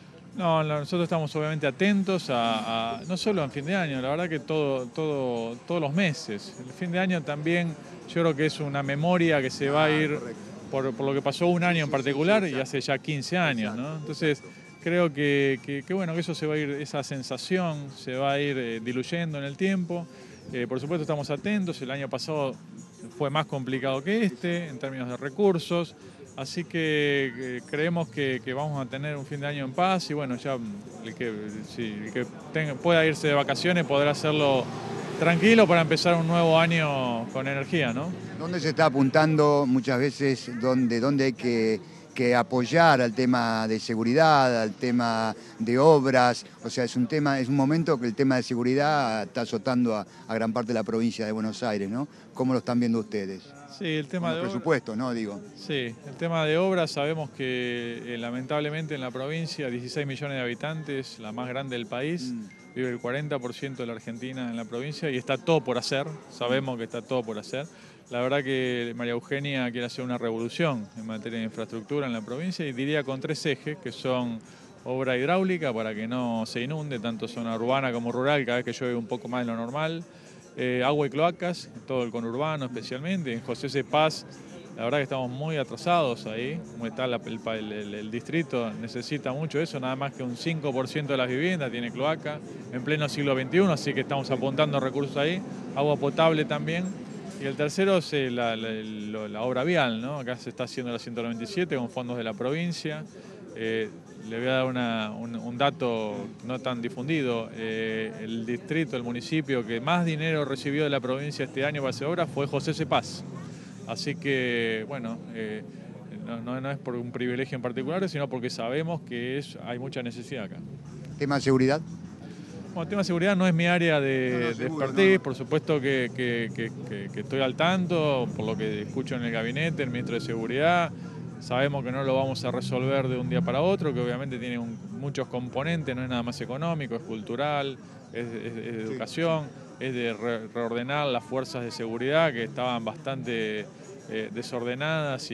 No, no, nosotros estamos obviamente atentos a, a- no solo en fin de año, la verdad que todo, todo, todos los meses. El fin de año también yo creo que es una memoria que se va a ir por, por lo que pasó un año en particular y hace ya quince años, ¿no? Entonces creo que, que, que, bueno, que eso se va a ir, esa sensación se va a ir eh, diluyendo en el tiempo. Eh, por supuesto estamos atentos, el año pasado fue más complicado que este en términos de recursos. Así que eh, creemos que, que vamos a tener un fin de año en paz y bueno, ya el que, sí, el que tenga, pueda irse de vacaciones podrá hacerlo tranquilo para empezar un nuevo año con energía, ¿no? ¿Dónde se está apuntando muchas veces, dónde, dónde hay que, que apoyar al tema de seguridad, al tema de obras? O sea, es un tema, es un momento que el tema de seguridad está azotando a, a gran parte de la provincia de Buenos Aires, ¿no? ¿Cómo lo están viendo ustedes? Sí, el tema Con de los obra- presupuestos, ¿no? Digo. Sí, el tema de obras, sabemos que eh, lamentablemente en la provincia, dieciséis millones de habitantes, la más grande del país, Mm. vive el cuarenta por ciento de la Argentina en la provincia y está todo por hacer, sabemos que está todo por hacer. La verdad que María Eugenia quiere hacer una revolución en materia de infraestructura en la provincia y diría con tres ejes, que son obra hidráulica para que no se inunde, tanto zona urbana como rural, cada vez que llueve un poco más de lo normal. Eh, agua y cloacas, todo el conurbano especialmente. En José C. Paz, la verdad que estamos muy atrasados ahí. Como está la- el, pa- el- el- el distrito, necesita mucho eso, nada más que un cinco por ciento de las viviendas tiene cloaca, en pleno siglo veintiuno, así que estamos apuntando recursos ahí. Agua potable también. Y el tercero es eh, la, la- la- la obra vial, ¿no? Acá se está haciendo la ciento noventa y siete con fondos de la provincia. Eh, le voy a dar una- un, un dato no tan difundido. Eh, el distrito, el municipio que más dinero recibió de la provincia este año para hacer obras fue José C. Paz. Así que, bueno, eh, no, no- no es por un privilegio en particular, sino porque sabemos que es, hay mucha necesidad acá. ¿Tema de seguridad? Bueno, el tema de seguridad no es mi área de, No, no, de seguro, expertise, no, no. por supuesto que, que- que- que- que estoy al tanto, por lo que escucho en el gabinete, el ministro de Seguridad. Sabemos que no lo vamos a resolver de un día para otro, que obviamente tiene un- muchos componentes, no es nada más económico, es cultural, es, es- es de educación, es de re- reordenar las fuerzas de seguridad que estaban bastante eh, desordenadas y,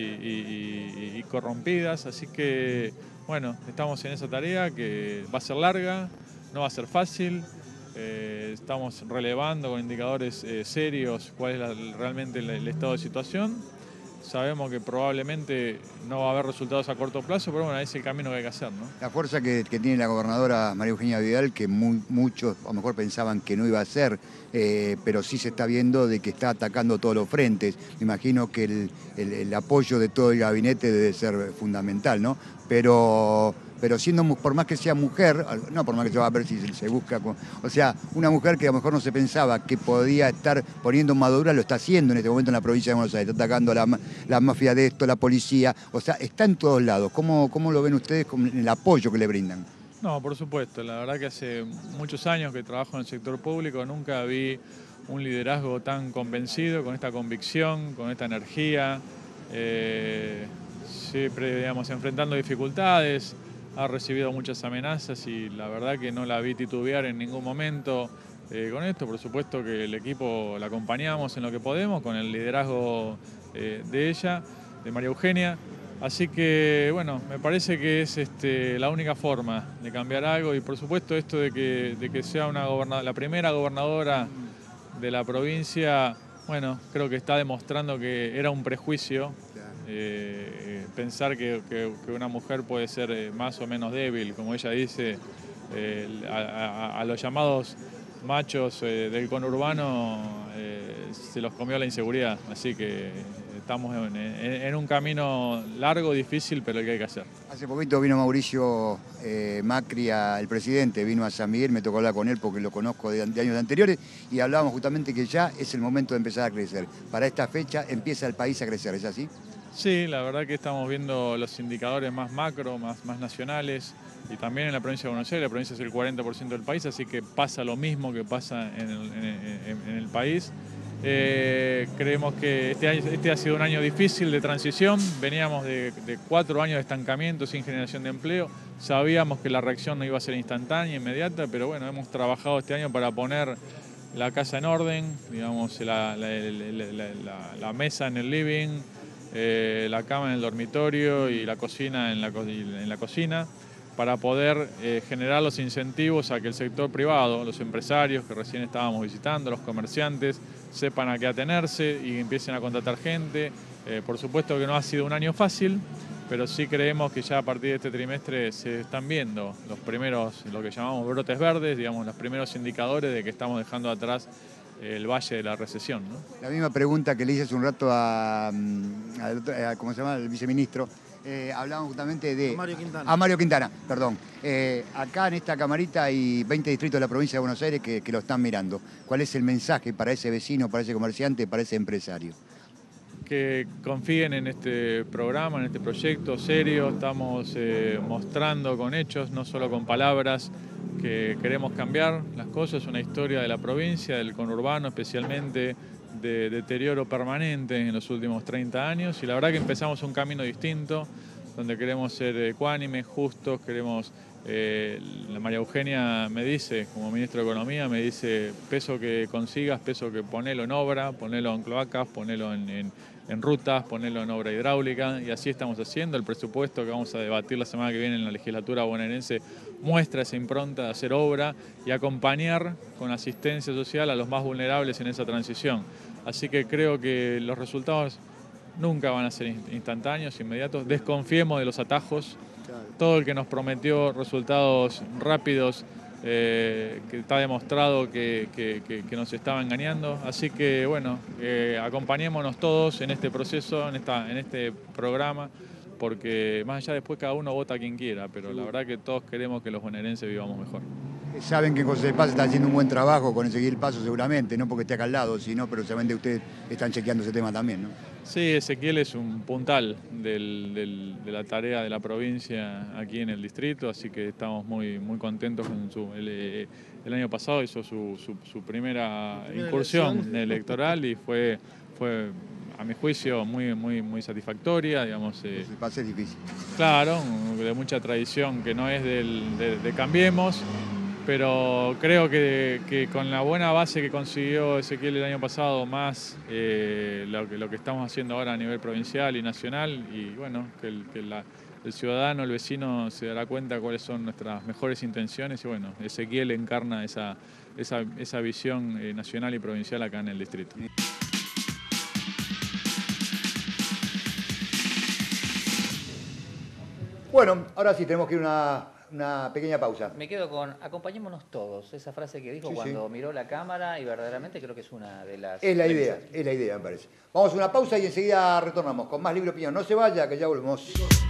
y- y- y corrompidas. Así que, bueno, estamos en esa tarea que va a ser larga, no va a ser fácil. Eh, estamos relevando con indicadores eh, serios cuál es la- realmente el, el estado de situación. sabemos que probablemente no va a haber resultados a corto plazo, pero bueno, es el camino que hay que hacer, ¿no? La fuerza que, que tiene la gobernadora María Eugenia Vidal, que muy, muchos a lo mejor pensaban que no iba a ser, eh, pero sí se está viendo de que está atacando todos los frentes. Me imagino que el, el, el apoyo de todo el gabinete debe ser fundamental, ¿no? Pero... pero siendo, por más que sea mujer, no por más que se va a ver si se busca, con, o sea, una mujer que a lo mejor no se pensaba que podía estar poniendo Madura, lo está haciendo en este momento en la provincia de Buenos Aires, está atacando a la, la mafia de esto, la policía, o sea, está en todos lados. ¿Cómo, cómo lo ven ustedes con el apoyo que le brindan? No, por supuesto, la verdad que hace muchos años que trabajo en el sector público, nunca vi un liderazgo tan convencido, con esta convicción, con esta energía, eh, siempre, digamos, enfrentando dificultades. Ha recibido muchas amenazas y la verdad que no la vi titubear en ningún momento eh, con esto. Por supuesto que el equipo la acompañamos en lo que podemos, con el liderazgo eh, de ella, de María Eugenia. Así que, bueno, me parece que es este, la única forma de cambiar algo y por supuesto esto de que, de que sea una gobernadora, la primera gobernadora de la provincia, bueno, creo que está demostrando que era un prejuicio. Eh, pensar que, que, que una mujer puede ser eh, más o menos débil, como ella dice, eh, a, a, a los llamados machos eh, del conurbano eh, se los comió la inseguridad, así que estamos en, en, en un camino largo, difícil, pero el que hay que hacer. Hace poquito vino Mauricio eh, Macri, a, el presidente, vino a San Miguel, me tocó hablar con él porque lo conozco de, de años anteriores y hablábamos justamente que ya es el momento de empezar a crecer. Para esta fecha empieza el país a crecer, ¿es así? Sí, la verdad que estamos viendo los indicadores más macro, más, más nacionales y también en la provincia de Buenos Aires. La provincia es el cuarenta por ciento del país, así que pasa lo mismo que pasa en el, en, en, en el país. Eh, creemos que este, año, este ha sido un año difícil de transición. Veníamos de, de cuatro años de estancamiento sin generación de empleo. Sabíamos que la reacción no iba a ser instantánea, inmediata, pero bueno, hemos trabajado este año para poner la casa en orden, digamos, la, la, la, la, la, la mesa en el living, Eh, la cama en el dormitorio y la cocina en la, co en la cocina, para poder eh, generar los incentivos a que el sector privado, los empresarios que recién estábamos visitando, los comerciantes, sepan a qué atenerse y empiecen a contratar gente. Eh, por supuesto que no ha sido un año fácil, pero sí creemos que ya a partir de este trimestre se están viendo los primeros, lo que llamamos brotes verdes, digamos, los primeros indicadores de que estamos dejando atrás el valle de la recesión, ¿no? La misma pregunta que le hice hace un rato a, a, a ¿cómo se llama?, el viceministro. Eh, hablábamos justamente de... A Mario Quintana. A Mario Quintana, perdón. Eh, acá en esta camarita hay veinte distritos de la provincia de Buenos Aires que, que lo están mirando. ¿Cuál es el mensaje para ese vecino, para ese comerciante, para ese empresario? Que confíen en este programa, en este proyecto serio. Estamos eh, mostrando con hechos, no solo con palabras, que queremos cambiar las cosas. Una historia de la provincia, del conurbano especialmente, de deterioro permanente en los últimos treinta años. Y la verdad que empezamos un camino distinto, donde queremos ser ecuánimes, justos, queremos... Eh, la María Eugenia me dice, como ministro de Economía, me dice, peso que consigas, peso que ponelo en obra, ponelo en cloacas, ponelo en, en, en rutas, ponelo en obra hidráulica, y así estamos haciendo. El presupuesto que vamos a debatir la semana que viene en la legislatura bonaerense muestra esa impronta de hacer obra y acompañar con asistencia social a los más vulnerables en esa transición. Así que creo que los resultados nunca van a ser instantáneos, inmediatos. Desconfiemos de los atajos. Todo el que nos prometió resultados rápidos, eh, que está demostrado que, que, que, que nos estaba engañando. Así que, bueno, eh, acompañémonos todos en este proceso, en, esta, en este programa, porque más allá después cada uno vota a quien quiera, pero la verdad que todos queremos que los bonaerenses vivamos mejor. Saben que José Paz está haciendo un buen trabajo con Ezequiel Paso seguramente, no porque esté acá al lado, sino, pero seguramente ustedes están chequeando ese tema también, ¿no? Sí, Ezequiel es un puntal del, del, de la tarea de la provincia aquí en el distrito, así que estamos muy, muy contentos con su... El, el año pasado hizo su, su, su primera, primera incursión elección. electoral y fue, fue, a mi juicio, muy, muy, muy satisfactoria, digamos. Eh, José Paz es difícil. Claro, de mucha tradición que no es del, de, de Cambiemos. Pero creo que, que con la buena base que consiguió Ezequiel el año pasado, más eh, lo, que, lo que estamos haciendo ahora a nivel provincial y nacional, y bueno, que, el, que la, el ciudadano, el vecino se dará cuenta cuáles son nuestras mejores intenciones, y bueno, Ezequiel encarna esa, esa, esa visión eh, nacional y provincial acá en el distrito. Bueno, ahora sí, tenemos que ir a una, una pequeña pausa. Me quedo con acompañémonos todos, esa frase que dijo Sí, cuando sí. miró la cámara y verdaderamente creo que es una de las... Es la idea, premisas. es la idea, me parece. Vamos a una pausa y enseguida retornamos con más Libre Opinión. No se vaya, que ya volvemos.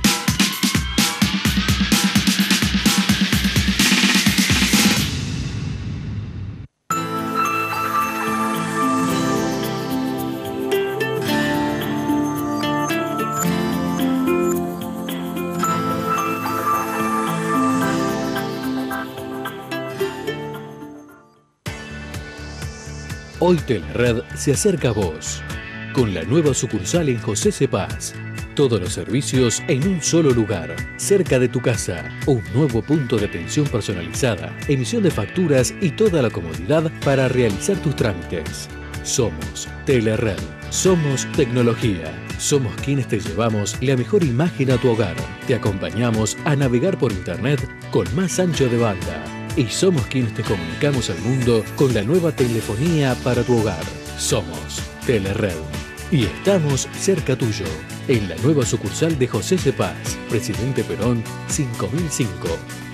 Hoy Telered se acerca a vos, con la nueva sucursal en José Cepaz. Todos los servicios en un solo lugar, cerca de tu casa. Un nuevo punto de atención personalizada, emisión de facturas y toda la comodidad para realizar tus trámites. Somos Telered, somos tecnología. Somos quienes te llevamos la mejor imagen a tu hogar. Te acompañamos a navegar por internet con más ancho de banda. Y somos quienes te comunicamos al mundo con la nueva telefonía para tu hogar. Somos Telered. Y estamos cerca tuyo, en la nueva sucursal de José Cepaz, Presidente Perón, cinco mil cinco.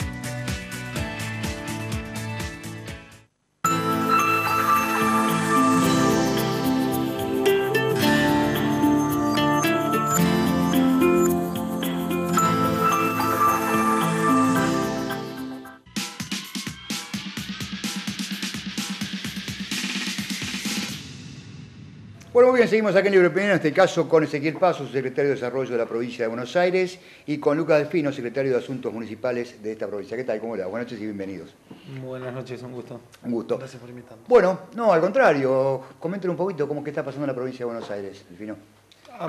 Bueno, muy bien, seguimos aquí en Libre Opinión, en este caso con Ezequiel Paso, secretario de Desarrollo de la provincia de Buenos Aires, y con Lucas Delfino, secretario de Asuntos Municipales de esta provincia. ¿Qué tal? ¿Cómo le va? Buenas noches y bienvenidos. Buenas noches, un gusto. Un gusto. Gracias por invitarnos. Bueno, no, al contrario, comenten un poquito cómo que está pasando en la provincia de Buenos Aires, Delfino. Ah,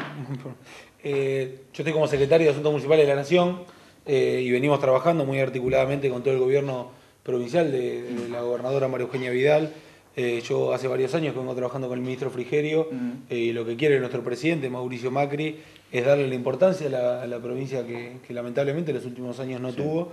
eh, yo estoy como secretario de Asuntos Municipales de la Nación eh, y venimos trabajando muy articuladamente con todo el gobierno provincial de, de la gobernadora María Eugenia Vidal. Eh, yo hace varios años que vengo trabajando con el ministro Frigerio uh-huh. eh, y lo que quiere nuestro presidente, Mauricio Macri, es darle la importancia a la, a la provincia que, que lamentablemente en los últimos años no sí. tuvo.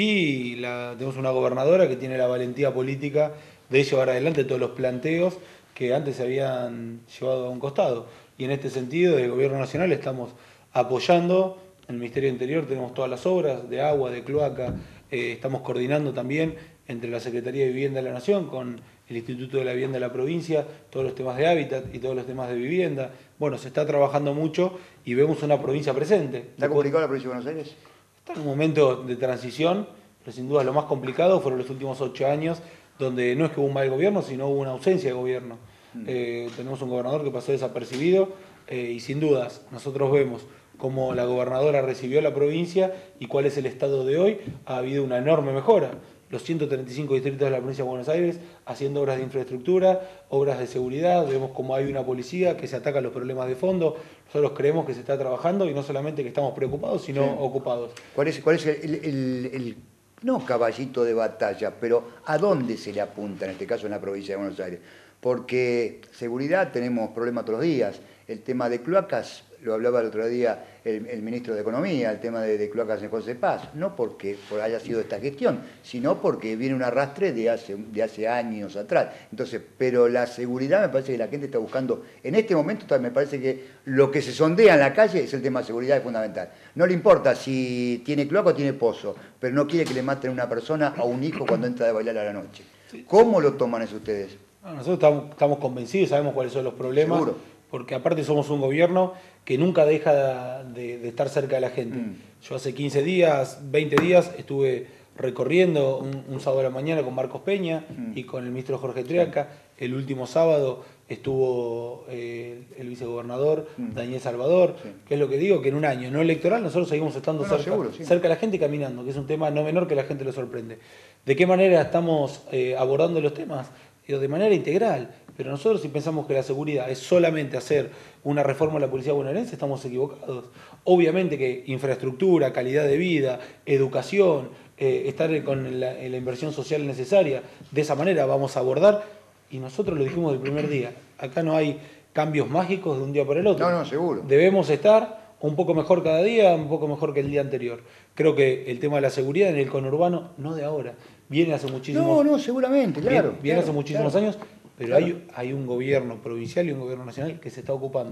Y la, tenemos una gobernadora que tiene la valentía política de llevar adelante todos los planteos que antes se habían llevado a un costado. Y en este sentido, desde el Gobierno Nacional estamos apoyando. En el Ministerio del Interior tenemos todas las obras de agua, de cloaca. Eh, estamos coordinando también entre la Secretaría de Vivienda de la Nación con el Instituto de la Vivienda de la provincia, todos los temas de hábitat y todos los temas de vivienda. Bueno, se está trabajando mucho y vemos una provincia presente. ¿Está complicada la provincia de Buenos Aires? Está en un momento de transición, pero sin duda lo más complicado fueron los últimos ocho años, donde no es que hubo un mal gobierno, sino hubo una ausencia de gobierno. Mm. Eh, tenemos un gobernador que pasó desapercibido eh, y sin dudas nosotros vemos cómo la gobernadora recibió la provincia y cuál es el estado de hoy. Ha habido una enorme mejora. Los ciento treinta y cinco distritos de la provincia de Buenos Aires haciendo obras de infraestructura, obras de seguridad, vemos cómo hay una policía que se ataca a los problemas de fondo. Nosotros creemos que se está trabajando y no solamente que estamos preocupados, sino sí. ocupados. ¿Cuál es, cuál es el, el, el, no caballito de batalla, pero a dónde se le apunta en este caso en la provincia de Buenos Aires? Porque seguridad tenemos problemas todos los días, el tema de cloacas, lo hablaba el otro día el, el ministro de Economía, el tema de, de cloacas en José Paz, no porque por haya sido esta gestión, sino porque viene un arrastre de hace, de hace años atrás. Entonces, pero la seguridad me parece que la gente está buscando, en este momento me parece que lo que se sondea en la calle es el tema de seguridad, es fundamental. No le importa si tiene cloaca o tiene pozo, pero no quiere que le maten a una persona o a un hijo cuando entra de bailar a la noche. ¿Cómo lo toman eso ustedes? Nosotros estamos, estamos convencidos, sabemos cuáles son los problemas. Seguro. Porque aparte somos un gobierno que nunca deja de, de estar cerca de la gente. Mm. Yo hace quince días, veinte días, estuve recorriendo un, un sábado a la mañana con Marcos Peña mm. y con el ministro Jorge Triaca. Sí. El último sábado estuvo eh, el vicegobernador mm. Daniel Salvador, sí. que es lo que digo, que en un año no electoral nosotros seguimos estando no, cerca, no, seguro, sí. cerca de la gente y caminando, que es un tema no menor que la gente le sorprende. ¿De qué manera estamos eh, abordando los temas? De manera integral, pero nosotros si pensamos que la seguridad es solamente hacer una reforma de la policía bonaerense, estamos equivocados. Obviamente que infraestructura, calidad de vida, educación, eh, estar con la, la inversión social necesaria, de esa manera vamos a abordar, y nosotros lo dijimos del primer día, acá no hay cambios mágicos de un día para el otro. No, no, seguro. Debemos estar un poco mejor cada día, un poco mejor que el día anterior. Creo que el tema de la seguridad en el conurbano, no de ahora, viene hace muchísimos años. No, no, seguramente, claro. Viene, viene claro, hace muchísimos claro, años, pero claro. hay, hay un gobierno provincial y un gobierno nacional que se está ocupando.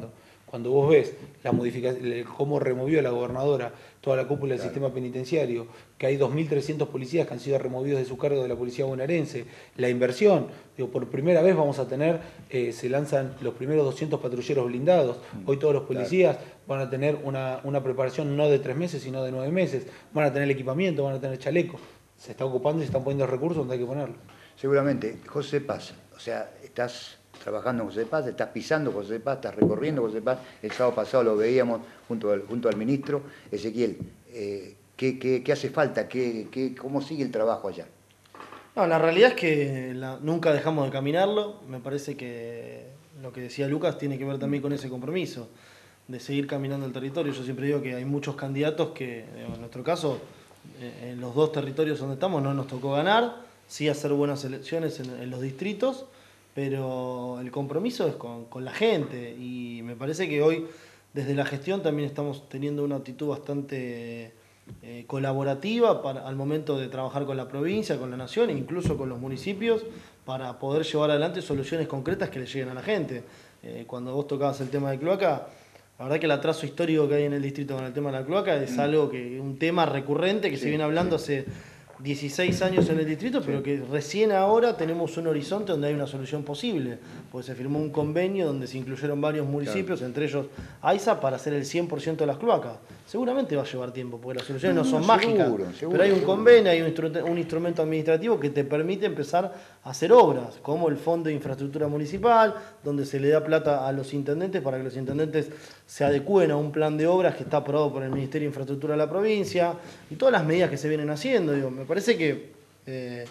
cuando vos ves la modificación, cómo removió la gobernadora toda la cúpula del claro. sistema penitenciario, que hay dos mil trescientos policías que han sido removidos de su cargo de la policía bonaerense, la inversión, digo, por primera vez vamos a tener, eh, se lanzan los primeros doscientos patrulleros blindados, hoy todos los policías claro. van a tener una, una preparación no de tres meses, sino de nueve meses, van a tener equipamiento, van a tener chaleco, se está ocupando y se están poniendo recursos donde hay que ponerlo. Seguramente, José Paz, o sea, estás trabajando en José Paz, estás pisando José Paz, estás recorriendo José Paz, el sábado pasado lo veíamos junto al, junto al ministro. Ezequiel, eh, ¿qué, qué, ¿qué hace falta? ¿Qué, qué, ¿Cómo sigue el trabajo allá? No, la realidad es que la, nunca dejamos de caminarlo. Me parece que lo que decía Lucas tiene que ver también con ese compromiso de seguir caminando el territorio. Yo siempre digo que hay muchos candidatos que, en nuestro caso, en los dos territorios donde estamos no nos tocó ganar, sí hacer buenas elecciones en, en los distritos, pero el compromiso es con, con la gente y me parece que hoy desde la gestión también estamos teniendo una actitud bastante eh, colaborativa para, al momento de trabajar con la provincia, con la nación e incluso con los municipios para poder llevar adelante soluciones concretas que le lleguen a la gente. Eh, cuando vos tocabas el tema de cloaca, la verdad que el atraso histórico que hay en el distrito con el tema de la cloaca es mm. algo que, un tema recurrente que sí, se viene hablando sí. hace dieciséis años en el distrito, pero que recién ahora tenemos un horizonte donde hay una solución posible, porque se firmó un convenio donde se incluyeron varios municipios, claro. entre ellos AISA, para hacer el cien por ciento de las cloacas. Seguramente va a llevar tiempo, porque las soluciones no, no son no, mágicas, seguro, seguro, pero hay un convenio, hay un, instru un instrumento administrativo que te permite empezar a hacer obras, como el Fondo de Infraestructura Municipal, donde se le da plata a los intendentes para que los intendentes se adecúen a un plan de obras que está aprobado por el Ministerio de Infraestructura de la provincia, y todas las medidas que se vienen haciendo. Digo, me parece que eh,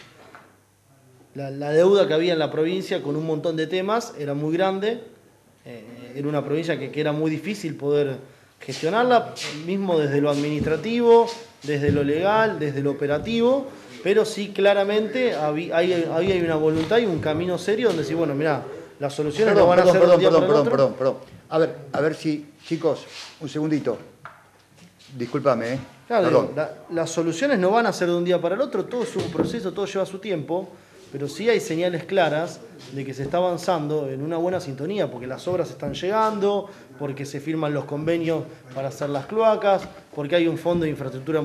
la, la deuda que había en la provincia con un montón de temas era muy grande, eh, era una provincia que, que era muy difícil poder gestionarla, mismo desde lo administrativo, desde lo legal, desde lo operativo, pero sí claramente había, hay, hay una voluntad y un camino serio donde sí, bueno, mirá, las soluciones perdón, no van perdón, a ser perdón, de un día perdón, para el perdón, otro. perdón, perdón. A ver, a ver si, chicos, un segundito. Discúlpame, ¿eh? Claro, digo, la, las soluciones no van a ser de un día para el otro, todo es un proceso, todo lleva su tiempo, pero sí hay señales claras de que se está avanzando en una buena sintonía, porque las obras están llegando, porque se firman los convenios para hacer las cloacas, porque hay un fondo de infraestructura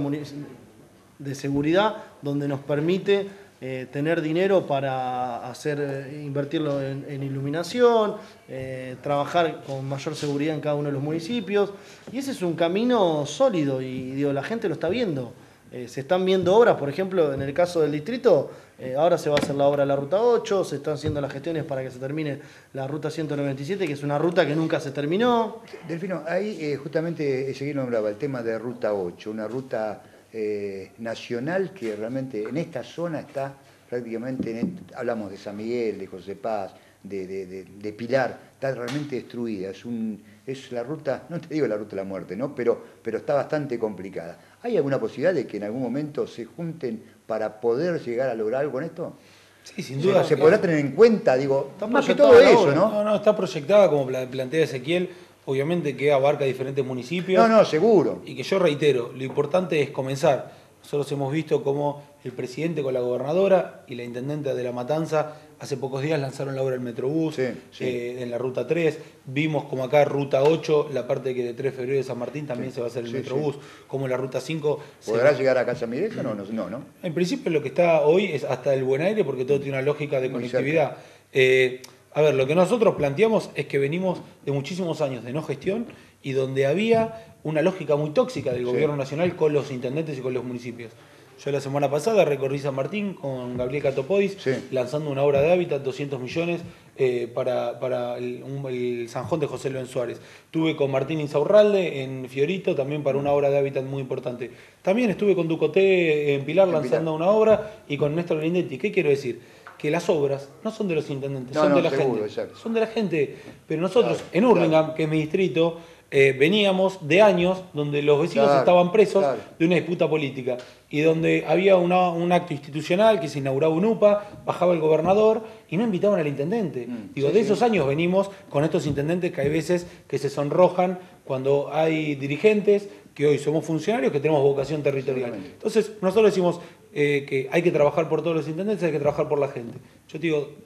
de seguridad donde nos permite eh, tener dinero para hacer eh, invertirlo en, en iluminación, eh, trabajar con mayor seguridad en cada uno de los municipios, y ese es un camino sólido y digo, la gente lo está viendo. Eh, se están viendo obras, por ejemplo, en el caso del distrito, eh, ahora se va a hacer la obra de la Ruta ocho, se están haciendo las gestiones para que se termine la Ruta ciento noventa y siete, que es una ruta que nunca se terminó. Delfino, ahí eh, justamente Ezequiel nombraba el tema de Ruta ocho, una ruta eh, nacional que realmente en esta zona está prácticamente, en este, hablamos de San Miguel, de José Paz, de, de, de, de Pilar, está realmente destruida, es, un, es la ruta, no te digo la ruta de la muerte, ¿no? pero, pero está bastante complicada. ¿Hay alguna posibilidad de que en algún momento se junten para poder llegar a lograr algo con esto? Sí, sin duda. ¿Se podrá tener en cuenta? Digo, más que todo eso, ¿no? No, no, está proyectada, como plantea Ezequiel, obviamente que abarca diferentes municipios. No, no, seguro. Y que yo reitero, lo importante es comenzar. Nosotros hemos visto cómo el presidente con la gobernadora y la intendente de La Matanza hace pocos días lanzaron la obra del Metrobús, sí, sí. Eh, en la Ruta tres. Vimos como acá Ruta ocho, la parte que de tres de febrero de San Martín también sí, se va a hacer el sí, Metrobús. Sí. Como la Ruta cinco... ¿Podrá se... llegar a Casa Mireza? No, no, no, no. En principio lo que está hoy es hasta el Buen Aire porque todo tiene una lógica de Muy conectividad. Eh, a ver, lo que nosotros planteamos es que venimos de muchísimos años de no gestión y donde había una lógica muy tóxica del gobierno sí. nacional con los intendentes y con los municipios. Yo la semana pasada recorrí San Martín con Gabriel Catopodis, sí. lanzando una obra de hábitat, doscientos millones, eh, para, para el, un, el Zanjón de José Luis Suárez. Estuve con Martín Insaurralde en Fiorito, también para una obra de hábitat muy importante. También estuve con Ducoté en Pilar en lanzando Pilar. una obra y con Néstor Grindetti. ¿Qué quiero decir? Que las obras no son de los intendentes, no, son no, de la seguro, gente. Exacto. Son de la gente. Pero nosotros, claro, en Hurlingham, claro. que es mi distrito, Eh, veníamos de años donde los vecinos claro, estaban presos claro. de una disputa política y donde había una, un acto institucional que se inauguraba un U P A, bajaba el gobernador y no invitaban al intendente. Mm, Digo, sí, de esos sí. años venimos con estos intendentes que hay veces que se sonrojan cuando hay dirigentes que hoy somos funcionarios que tenemos vocación territorial. Entonces nosotros decimos eh, que hay que trabajar por todos los intendentes, hay que trabajar por la gente. Yo te digo,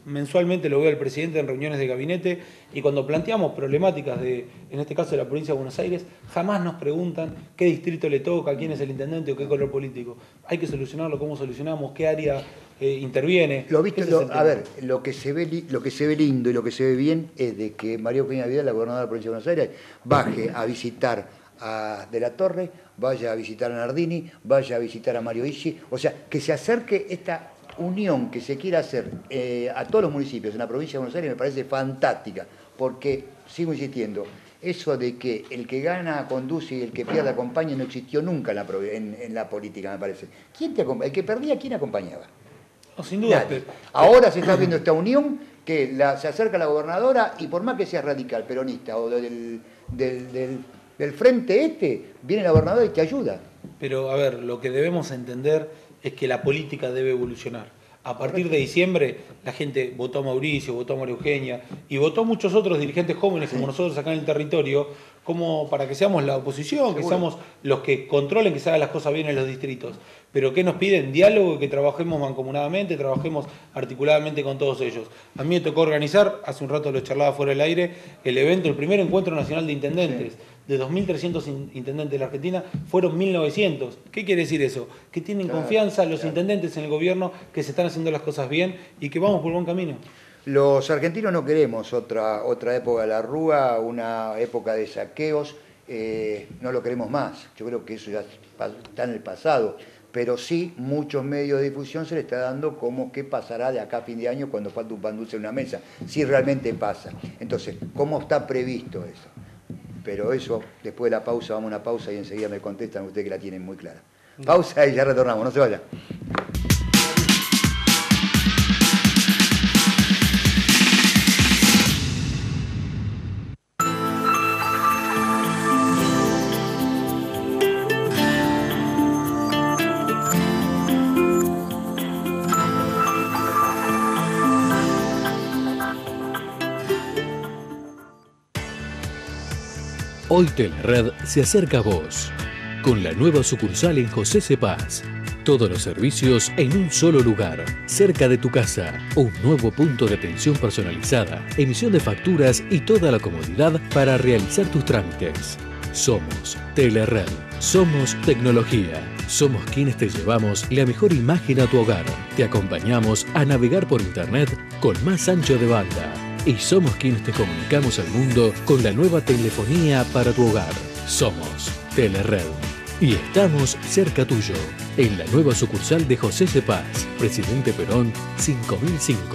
mensualmente lo veo al presidente en reuniones de gabinete y cuando planteamos problemáticas de, en este caso de la provincia de Buenos Aires, jamás nos preguntan qué distrito le toca, quién es el intendente o qué color político. Hay que solucionarlo, cómo solucionamos, qué área eh, interviene. Lo visto, lo, a ver, lo que, se ve, lo que se ve lindo y lo que se ve bien es de que María Eugenia Vidal, la gobernadora de la provincia de Buenos Aires, baje a visitar a De la Torre, vaya a visitar a Nardini, vaya a visitar a Mario Ishi, o sea, que se acerque esta unión que se quiere hacer eh, a todos los municipios en la provincia de Buenos Aires me parece fantástica, porque, sigo insistiendo, eso de que el que gana conduce y el que pierde acompaña no existió nunca en la, en, en la política, me parece. ¿Quién te acompaña? El que perdía, ¿quién acompañaba? No, sin duda. Pero... Ahora se está viendo esta unión que la, se acerca a la gobernadora y por más que sea radical, peronista o del, del, del, del frente este, viene la gobernadora y te ayuda. Pero, a ver, lo que debemos entender es que la política debe evolucionar. A partir de diciembre, la gente votó a Mauricio, votó a María Eugenia y votó a muchos otros dirigentes jóvenes como nosotros acá en el territorio, como para que seamos la oposición, Seguro. que seamos los que controlen que se hagan las cosas bien en los distritos. Pero ¿qué nos piden? Diálogo, que trabajemos mancomunadamente, trabajemos articuladamente con todos ellos. A mí me tocó organizar, hace un rato lo charlaba fuera del aire, el evento, el primer encuentro nacional de intendentes. Sí. De dos mil trescientos intendentes de la Argentina, fueron mil novecientos. ¿Qué quiere decir eso? Que tienen claro, confianza los claro. intendentes en el gobierno, que se están haciendo las cosas bien y que vamos por buen camino. Los argentinos no queremos otra, otra época de la Rúa, una época de saqueos, eh, no lo queremos más. Yo creo que eso ya está en el pasado. Pero sí, muchos medios de difusión se le está dando como qué pasará de acá a fin de año cuando falta un pan dulce en una mesa. Si realmente pasa. Entonces, ¿cómo está previsto eso? Pero eso, después de la pausa, vamos a una pausa y enseguida me contestan ustedes que la tienen muy clara. Pausa y ya retornamos, no se vaya. Hoy Telered se acerca a vos, con la nueva sucursal en José Cepaz. Todos los servicios en un solo lugar, cerca de tu casa. Un nuevo punto de atención personalizada, emisión de facturas y toda la comodidad para realizar tus trámites. Somos Telered, somos tecnología. Somos quienes te llevamos la mejor imagen a tu hogar. Te acompañamos a navegar por internet con más ancho de banda. Y somos quienes te comunicamos al mundo con la nueva telefonía para tu hogar. Somos Telered. Y estamos cerca tuyo, en la nueva sucursal de José Cepaz, Presidente Perón, cinco mil cinco.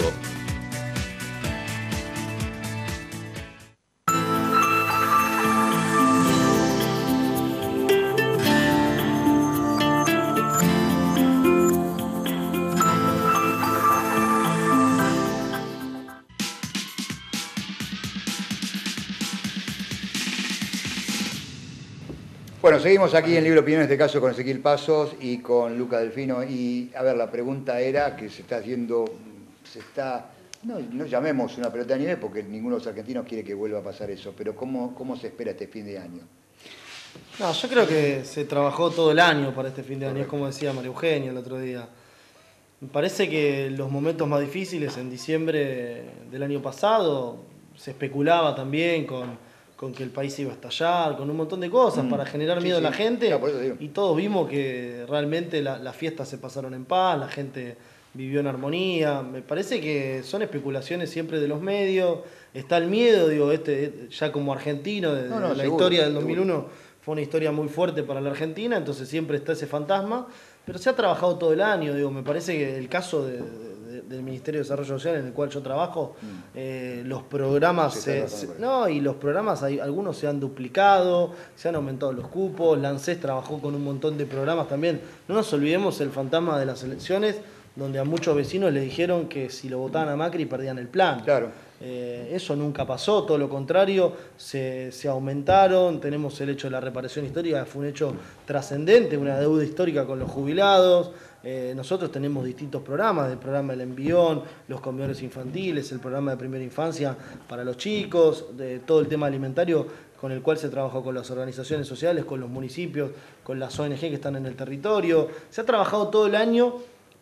Bueno, seguimos aquí en Libre Opinión, en este caso con Ezequiel Pasos y con Luca Delfino. Y, a ver, la pregunta era que se está haciendo, se está, no, no llamemos una pelota de nieve porque ninguno de los argentinos quiere que vuelva a pasar eso, pero ¿cómo, cómo se espera este fin de año? No, yo creo que se trabajó todo el año para este fin de año, es como decía María Eugenia el otro día. Me parece que los momentos más difíciles en diciembre del año pasado se especulaba también con... con que el país iba a estallar, con un montón de cosas mm. para generar miedo sí, sí. a la gente. Claro, y todos vimos que realmente las la fiestas se pasaron en paz, la gente vivió en armonía. Me parece que son especulaciones siempre de los medios. Está el miedo, digo, este ya como argentino, de, no, no, de la seguro, historia del dos mil uno seguro. Fue una historia muy fuerte para la Argentina, entonces siempre está ese fantasma. Pero se ha trabajado todo el año, digo, me parece que el caso de, de, del Ministerio de Desarrollo Social en el cual yo trabajo, mm. eh, los programas, se, se, no, y los programas, hay, algunos se han duplicado, se han aumentado los cupos, la ANSES trabajó con un montón de programas también. No nos olvidemos el fantasma de las elecciones, donde a muchos vecinos les dijeron que si lo votaban a Macri perdían el plan. Claro. Eh, eso nunca pasó, todo lo contrario, se, se aumentaron, tenemos el hecho de la reparación histórica, fue un hecho trascendente, una deuda histórica con los jubilados. Eh, nosotros tenemos distintos programas, el programa del envión, los comedores infantiles, el programa de primera infancia para los chicos, de todo el tema alimentario con el cual se trabajó con las organizaciones sociales, con los municipios, con las O N G que están en el territorio. Se ha trabajado todo el año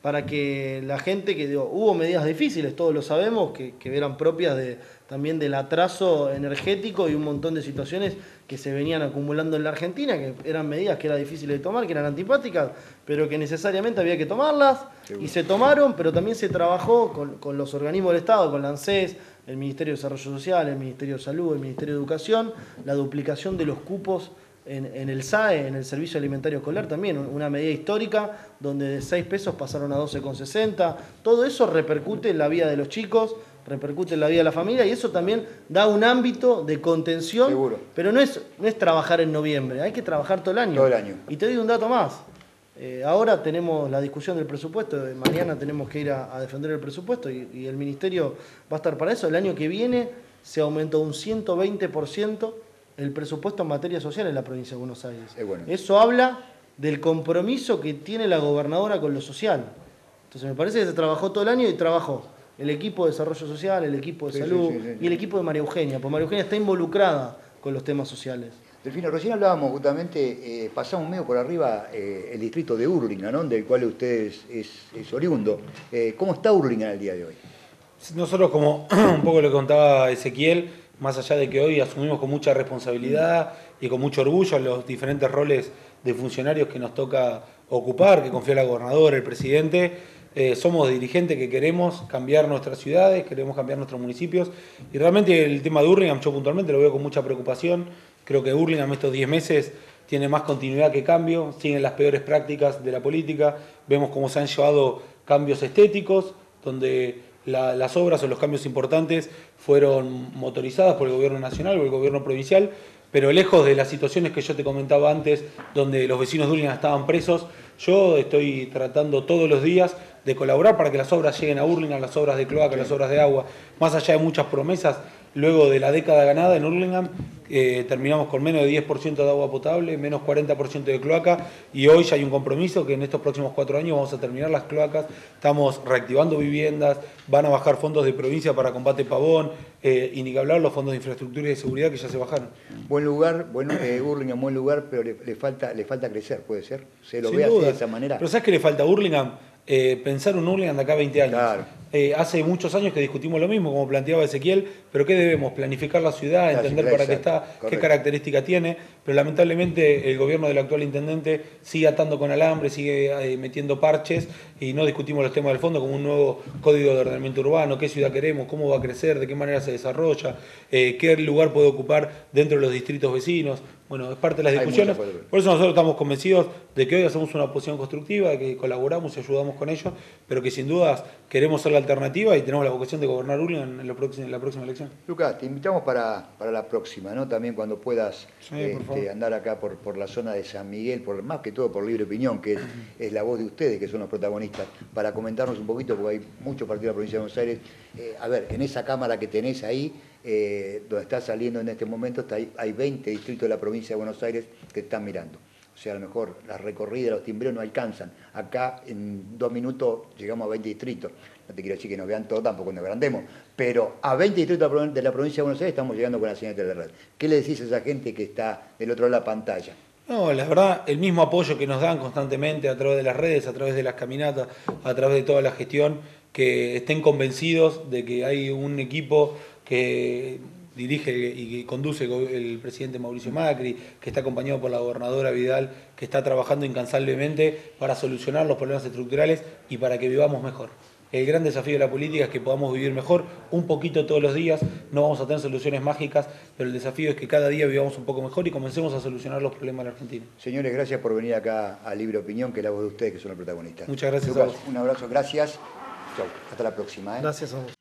para que la gente, que digo, hubo medidas difíciles, todos lo sabemos, que, que eran propias de, también del atraso energético y un montón de situaciones que se venían acumulando en la Argentina, que eran medidas que era difícil de tomar, que eran antipáticas, pero que necesariamente había que tomarlas, y se tomaron, pero también se trabajó con, con los organismos del Estado, con la ANSES, el Ministerio de Desarrollo Social, el Ministerio de Salud, el Ministerio de Educación, la duplicación de los cupos en, en el S A E, en el Servicio Alimentario Escolar también, una medida histórica donde de seis pesos pasaron a doce con sesenta. Todo eso repercute en la vida de los chicos, repercute en la vida de la familia y eso también da un ámbito de contención. Seguro. Pero no es, no es trabajar en noviembre, hay que trabajar todo el año. Todo el año. Y te doy un dato más. Eh, ahora tenemos la discusión del presupuesto, mañana tenemos que ir a, a defender el presupuesto y, y el Ministerio va a estar para eso. El año que viene se aumentó un ciento veinte por ciento el presupuesto en materia social en la provincia de Buenos Aires. Es bueno. Eso habla del compromiso que tiene la gobernadora con lo social. Entonces me parece que se trabajó todo el año y trabajó el equipo de desarrollo social, el equipo de Sí, salud sí, sí, sí. y el equipo de María Eugenia, porque María Eugenia está involucrada con los temas sociales. Delfino, recién hablábamos justamente, eh, pasamos medio por arriba eh, el distrito de Hurlingham, ¿no? Del cual usted es, es, es oriundo. Eh, ¿Cómo está Hurlingham el día de hoy? Nosotros, como un poco le contaba Ezequiel, más allá de que hoy asumimos con mucha responsabilidad y con mucho orgullo los diferentes roles de funcionarios que nos toca ocupar, que confía la gobernadora, el presidente, eh, somos dirigentes que queremos cambiar nuestras ciudades, queremos cambiar nuestros municipios y realmente el tema de Hurlingham yo puntualmente lo veo con mucha preocupación. Creo que Hurlingham estos diez meses tiene más continuidad que cambio, siguen las peores prácticas de la política, vemos cómo se han llevado cambios estéticos, donde la, las obras o los cambios importantes fueron motorizadas por el gobierno nacional o el gobierno provincial, pero lejos de las situaciones que yo te comentaba antes, donde los vecinos de Hurlingham estaban presos, yo estoy tratando todos los días de colaborar para que las obras lleguen a Hurlingham, las obras de cloaca, las obras de agua, más allá de muchas promesas. Luego de la década ganada en Hurlingham, eh, terminamos con menos de diez por ciento de agua potable, menos cuarenta por ciento de cloaca y hoy ya hay un compromiso que en estos próximos cuatro años vamos a terminar las cloacas, estamos reactivando viviendas, van a bajar fondos de provincia para combate pavón eh, y ni que hablar los fondos de infraestructura y de seguridad que ya se bajaron. Buen lugar, bueno, eh, Hurlingham, buen lugar, pero le, le, falta, le falta crecer, ¿puede ser? ¿Se lo Sin ve así duda. de esa manera? Pero ¿sabes qué le falta a Hurlingham? Eh, pensar un Hurlingham de acá a veinte años. Claro. Eh, hace muchos años que discutimos lo mismo, como planteaba Ezequiel, pero ¿qué debemos? Planificar la ciudad, Claro, entender sí, para qué exacto, está, correcto. qué característica tiene, pero lamentablemente el gobierno del actual intendente sigue atando con alambre, sigue eh, metiendo parches y no discutimos los temas del fondo como un nuevo código de ordenamiento urbano, qué ciudad queremos, cómo va a crecer, de qué manera se desarrolla, eh, qué lugar puede ocupar dentro de los distritos vecinos. Bueno, es parte de las Hay discusiones. mucho por- Por eso nosotros estamos convencidos de que hoy hacemos una oposición constructiva, de que colaboramos y ayudamos con ellos, pero que sin dudas queremos ser la alternativa y tenemos la vocación de gobernar Hurlingham en la próxima, en la próxima elección. Lucas, te invitamos para, para la próxima, ¿no? También cuando puedas Sí, por este, favor. andar acá por, por la zona de San Miguel, por más que todo por Libre Opinión, que es, es la voz de ustedes, que son los protagonistas, para comentarnos un poquito, porque hay muchos partidos de la provincia de Buenos Aires. Eh, a ver, en esa cámara que tenés ahí, eh, donde está saliendo en este momento, está ahí, hay veinte distritos de la provincia de Buenos Aires que están mirando. O sea, a lo mejor las recorridas, los timbreos no alcanzan. Acá en dos minutos llegamos a veinte distritos. No te quiero decir que nos vean todos, tampoco nos agrandemos, pero a veinte distritos de la provin- de la provincia de Buenos Aires estamos llegando con la señal de red. ¿Qué le decís a esa gente que está del otro lado de la pantalla? No, la verdad, el mismo apoyo que nos dan constantemente a través de las redes, a través de las caminatas, a través de toda la gestión, que estén convencidos de que hay un equipo que dirige y que conduce el presidente Mauricio Macri, que está acompañado por la gobernadora Vidal, que está trabajando incansablemente para solucionar los problemas estructurales y para que vivamos mejor. El gran desafío de la política es que podamos vivir mejor, un poquito todos los días, no vamos a tener soluciones mágicas, pero el desafío es que cada día vivamos un poco mejor y comencemos a solucionar los problemas de la Argentina. Señores, gracias por venir acá a Libre Opinión, que es la voz de ustedes, que son los protagonistas. Muchas gracias Lucas, a vos. un abrazo, gracias. Chau, hasta la próxima. ¿eh? Gracias a vos.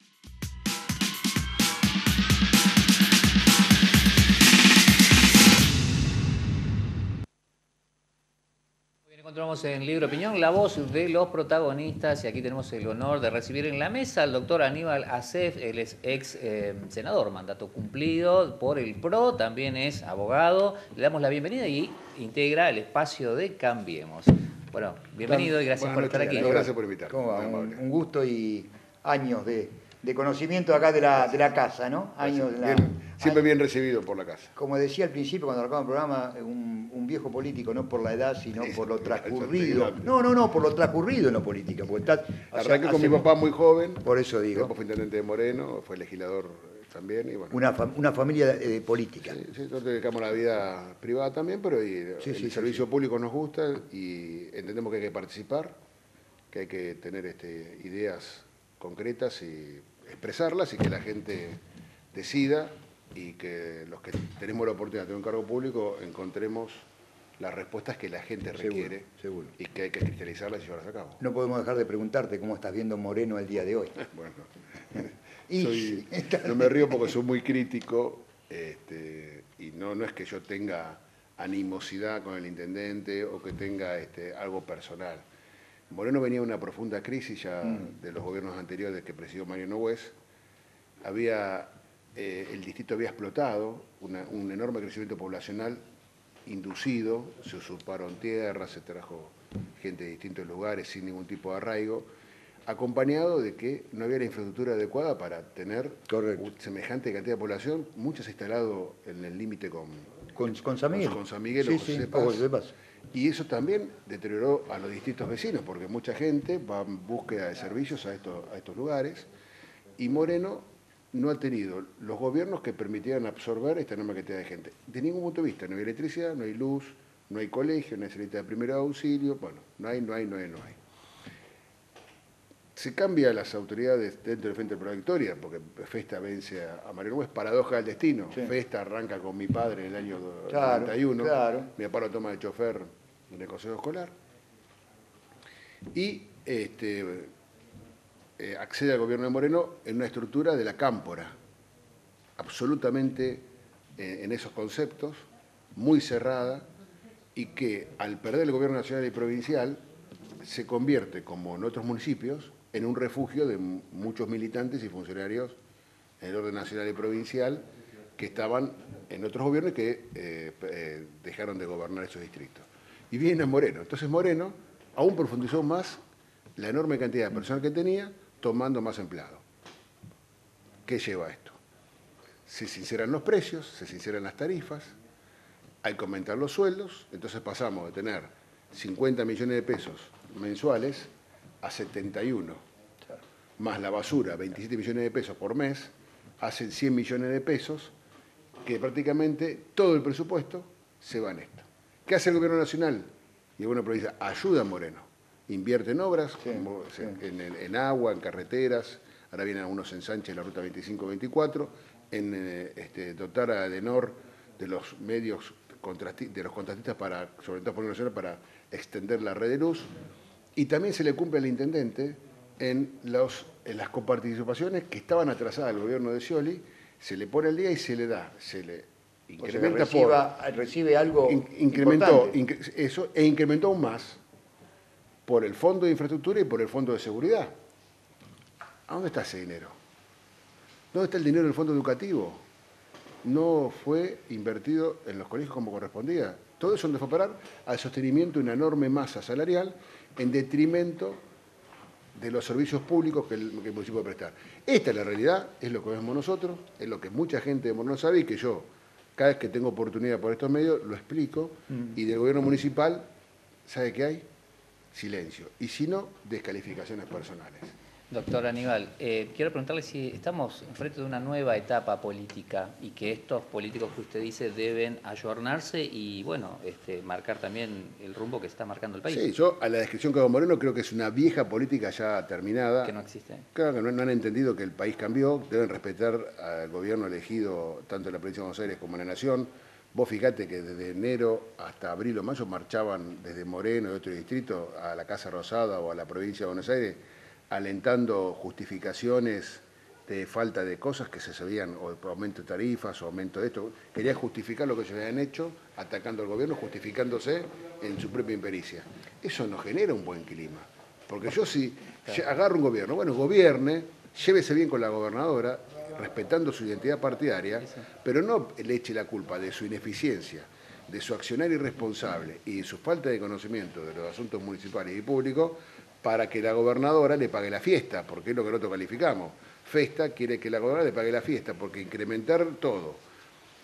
Encontramos en Libre Opinión la voz de los protagonistas y aquí tenemos el honor de recibir en la mesa al doctor Aníbal Acef, él es ex eh, senador, mandato cumplido por el P R O, también es abogado. Le damos la bienvenida y integra el espacio de Cambiemos. Bueno, bienvenido y gracias Buenas por noches, estar aquí. Aníbal. Gracias por invitarme. ¿Cómo va? Muy Un, amable. un gusto y años de, de conocimiento acá de la, de la casa, ¿no? Años de la, Bien, siempre bien recibido por la casa. Como decía al principio cuando arrancaba el programa, un, un viejo político, no por la edad, sino por lo transcurrido. No, no, no, por lo transcurrido en la política. Porque está, Arranqué o sea, con mi papá muy joven. Por eso digo. Después fue intendente de Moreno, fue legislador también. Y bueno. Una, fam una familia eh, política. Sí, sí, nosotros dedicamos a la vida privada también, pero y, sí, el sí, servicio sí. público nos gusta y entendemos que hay que participar, que hay que tener este, ideas concretas y expresarlas y que la gente decida y que los que tenemos la oportunidad de tener un cargo público encontremos las respuestas que la gente requiere, seguro, seguro. Y que hay que cristalizarlas y llevarlas a cabo. No podemos dejar de preguntarte cómo estás viendo Moreno el día de hoy. Bueno, y, soy, no me río porque soy muy crítico este, y no, no es que yo tenga animosidad con el intendente o que tenga este, algo personal. Moreno venía de una profunda crisis ya mm. de los gobiernos anteriores que presidió Mariano Wes. Había, eh, el distrito había explotado, una, un enorme crecimiento poblacional inducido, se usurparon tierras, se trajo gente de distintos lugares sin ningún tipo de arraigo, acompañado de que no había la infraestructura adecuada para tener Correcto. semejante cantidad de población, muchos instalado en el límite con, con, con San Miguel, con San Miguel sí, o José sí, Paz. José Paz. Y eso también deterioró a los distintos vecinos, porque mucha gente va en búsqueda de servicios a estos, a estos lugares, y Moreno no ha tenido los gobiernos que permitieran absorber esta enorme cantidad de gente. De ningún punto de vista, no hay electricidad, no hay luz, no hay colegio, no hay salita de primer auxilio, bueno, no hay, no hay, no hay, no hay. Se cambia las autoridades dentro del Frente de la Victoria, porque Festa vence a, a Mariano Wes, paradoja del destino. Sí. Festa arranca con mi padre en el año claro, noventa y uno, claro. Mi papá lo toma de chofer en el consejo escolar, y este, eh, accede al gobierno de Moreno en una estructura de la cámpora, absolutamente eh, en esos conceptos, muy cerrada, y que al perder el gobierno nacional y provincial, se convierte, como en otros municipios, en un refugio de muchos militantes y funcionarios en el orden nacional y provincial que estaban en otros gobiernos y que eh, eh, dejaron de gobernar esos distritos. Y viene a Moreno. Entonces Moreno aún profundizó más la enorme cantidad de personal que tenía, tomando más empleados. ¿Qué lleva a esto? Se sinceran los precios, se sinceran las tarifas, hay que aumentar los sueldos, entonces pasamos de tener cincuenta millones de pesos mensuales a setenta y uno, más la basura, veintisiete millones de pesos por mes, hacen cien millones de pesos, que prácticamente todo el presupuesto se va en esto. ¿Qué hace el gobierno nacional? Y el gobierno provincia ayuda a Moreno, invierte en obras, sí, como, sí. En, en, en agua, en carreteras, ahora vienen algunos ensanches en la ruta veinticinco veinticuatro, en eh, este, dotar a Adenor de los medios de los contratistas, para, sobre todo por el nacional, para extender la red de luz. Y también se le cumple al intendente en, los, en las coparticipaciones que estaban atrasadas del gobierno de Scioli, se le pone al día y se le da, se le incrementa, o sea, reciba, por... Recibe algo in, incrementó incre, eso, e incrementó aún más por el Fondo de Infraestructura y por el Fondo de Seguridad. ¿A dónde está ese dinero? ¿Dónde está el dinero del Fondo Educativo? No fue invertido en los colegios como correspondía. Todo eso donde fue a parar al sostenimiento de una enorme masa salarial en detrimento de los servicios públicos que el, que el municipio puede prestar. Esta es la realidad, es lo que vemos nosotros, es lo que mucha gente de Moreno sabe y que yo, cada vez que tengo oportunidad por estos medios, lo explico. Mm. Y del gobierno municipal, ¿sabe qué hay? Silencio. Y si no, descalificaciones personales. Doctor Aníbal, eh, quiero preguntarle si estamos enfrente de una nueva etapa política y que estos políticos que usted dice deben ayornarse y, bueno, este, marcar también el rumbo que está marcando el país. Sí, yo a la descripción que hago Moreno creo que es una vieja política ya terminada. Que no existe. Claro que no, no han entendido que el país cambió, deben respetar al gobierno elegido tanto en la provincia de Buenos Aires como en la Nación. Vos fijate que desde enero hasta abril o mayo marchaban desde Moreno y otro distrito a la Casa Rosada o a la provincia de Buenos Aires, alentando justificaciones de falta de cosas que se sabían, o aumento de tarifas, o aumento de esto. Querían justificar lo que ellos habían hecho, atacando al gobierno, justificándose en su propia impericia. Eso no genera un buen clima. Porque yo si agarro un gobierno, bueno, gobierne, llévese bien con la gobernadora, respetando su identidad partidaria, pero no le eche la culpa de su ineficiencia, de su accionar irresponsable y de su falta de conocimiento de los asuntos municipales y públicos, para que la gobernadora le pague la fiesta, porque es lo que nosotros calificamos. Festa quiere que la gobernadora le pague la fiesta, porque incrementar todo,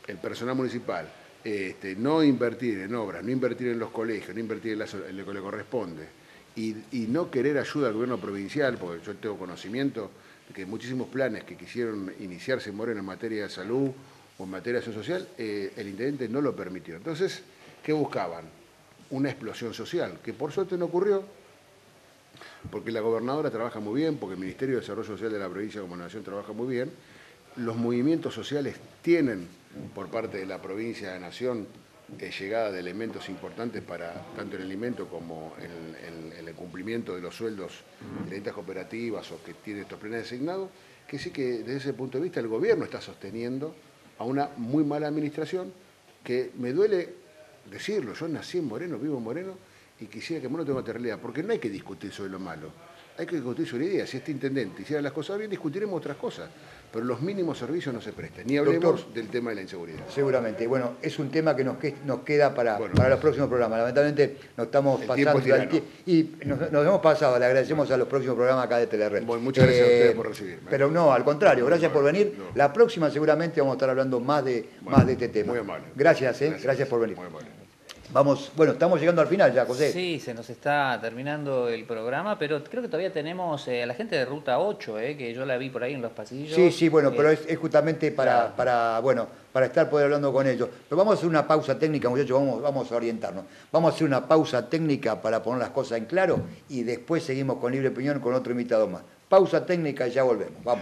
el personal municipal, este, no invertir en obras, no invertir en los colegios, no invertir en, la, en lo que le corresponde, y, y no querer ayuda al gobierno provincial, porque yo tengo conocimiento de que muchísimos planes que quisieron iniciarse en Moreno en materia de salud o en materia de acción social, eh, el intendente no lo permitió. Entonces, ¿qué buscaban? Una explosión social, que por suerte no ocurrió, porque la gobernadora trabaja muy bien, porque el Ministerio de Desarrollo Social de la provincia como nación trabaja muy bien. Los movimientos sociales tienen, por parte de la provincia de Nación, eh, llegada de elementos importantes para tanto el alimento como en, en, en el cumplimiento de los sueldos de las distintas cooperativas o que tienen estos planes designados, que sí que desde ese punto de vista el gobierno está sosteniendo a una muy mala administración, que me duele decirlo, yo nací en Moreno, vivo en Moreno, y quisiera que Moreno tenga otra realidad, porque no hay que discutir sobre lo malo, hay que discutir sobre ideas. Si este intendente hiciera las cosas bien, discutiremos otras cosas, pero los mínimos servicios no se prestan. Ni hablemos Doctor, del tema de la inseguridad. Seguramente. Bueno, es un tema que nos, que, nos queda para, bueno, para los próximos programas. Lamentablemente nos estamos pasando el tiempo y nos, nos hemos pasado. Le agradecemos a los próximos programas acá de Telered. Bueno, muchas gracias eh, a ustedes por recibirme. Pero no, al contrario, gracias por venir. No. La próxima seguramente vamos a estar hablando más de, bueno, más de este tema. Muy amable. Gracias, eh, gracias, gracias por venir. Muy amable. Vamos, bueno, estamos llegando al final ya, José. Sí, se nos está terminando el programa, pero creo que todavía tenemos eh, a la gente de Ruta ocho, eh, que yo la vi por ahí en los pasillos. Sí, sí, bueno, eh, pero es, es justamente para, claro. para, bueno, para estar poder hablando con ellos. Pero vamos a hacer una pausa técnica, muchachos, vamos, vamos a orientarnos. Vamos a hacer una pausa técnica para poner las cosas en claro y después seguimos con Libre Opinión con otro invitado más. Pausa técnica y ya volvemos. Vamos.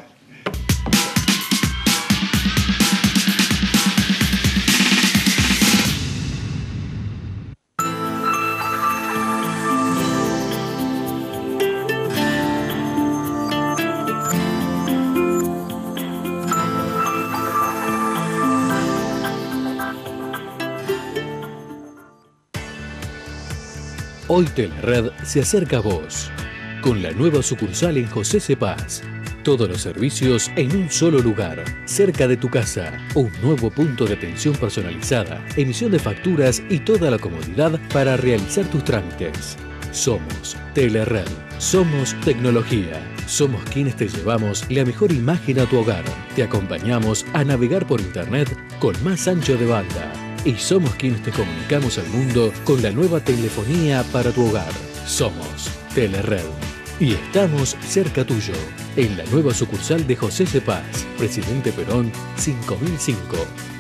Hoy Telered se acerca a vos, con la nueva sucursal en José Cepaz. Todos los servicios en un solo lugar, cerca de tu casa. Un nuevo punto de atención personalizada, emisión de facturas y toda la comodidad para realizar tus trámites. Somos Telered, somos tecnología. Somos quienes te llevamos la mejor imagen a tu hogar. Te acompañamos a navegar por internet con más ancho de banda. Y somos quienes te comunicamos al mundo con la nueva telefonía para tu hogar. Somos Telered. Y estamos cerca tuyo, en la nueva sucursal de José Cepaz, Presidente Perón cinco mil cinco.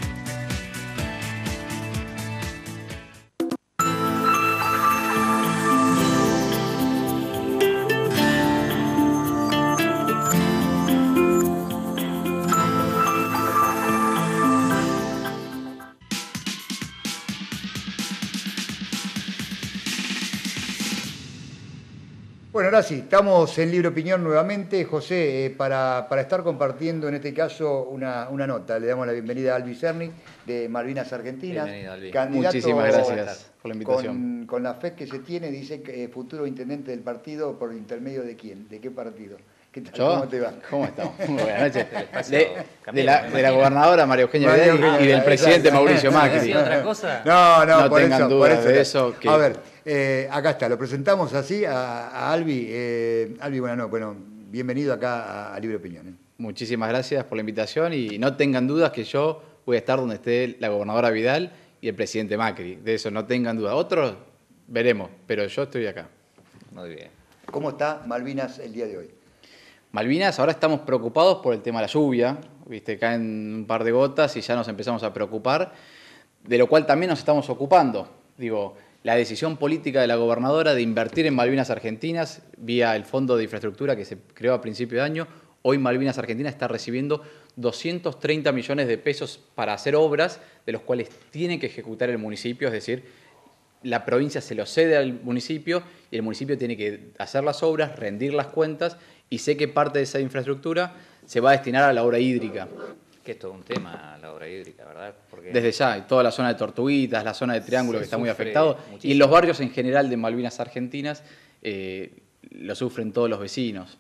Bueno, ahora sí, estamos en Libre Opinión nuevamente. José, eh, para, para estar compartiendo en este caso una, una nota, le damos la bienvenida a Albi Cerny, de Malvinas Argentinas. Bienvenido, Albi. Candidato Muchísimas gracias por la invitación. Con, con la fe que se tiene, dice que eh, futuro intendente del partido, ¿por intermedio de quién? ¿De qué partido? ¿Qué tal? ¿Yo? ¿Cómo te va? ¿Cómo estamos? Muy buenas noches. De, de, la, de la gobernadora María Eugenia Vidal y del presidente Mauricio Macri. ¿Otra cosa? No, no, no por tengan eso, dudas por eso. de eso. Que... A ver, eh, acá está, lo presentamos así a, a Albi. Eh, Albi, bueno, no, bueno, bienvenido acá a, a Libre Opinión. ¿eh? Muchísimas gracias por la invitación y no tengan dudas que yo voy a estar donde esté la gobernadora Vidal y el presidente Macri. De eso no tengan duda. Otros veremos, pero yo estoy acá. Muy bien. ¿Cómo está Malvinas el día de hoy? Malvinas, ahora estamos preocupados por el tema de la lluvia, viste, caen un par de gotas y ya nos empezamos a preocupar, de lo cual también nos estamos ocupando. Digo, la decisión política de la gobernadora de invertir en Malvinas Argentinas vía el Fondo de Infraestructura que se creó a principio de año, hoy Malvinas Argentinas está recibiendo doscientos treinta millones de pesos para hacer obras, de los cuales tiene que ejecutar el municipio, es decir, la provincia se lo cede al municipio y el municipio tiene que hacer las obras, rendir las cuentas y sé que parte de esa infraestructura se va a destinar a la obra hídrica. Que es todo un tema la obra hídrica, ¿verdad? Porque desde ya, y toda la zona de Tortuguitas, la zona de Triángulo que está muy afectado muchísimo. Y en los barrios en general de Malvinas Argentinas eh, lo sufren todos los vecinos.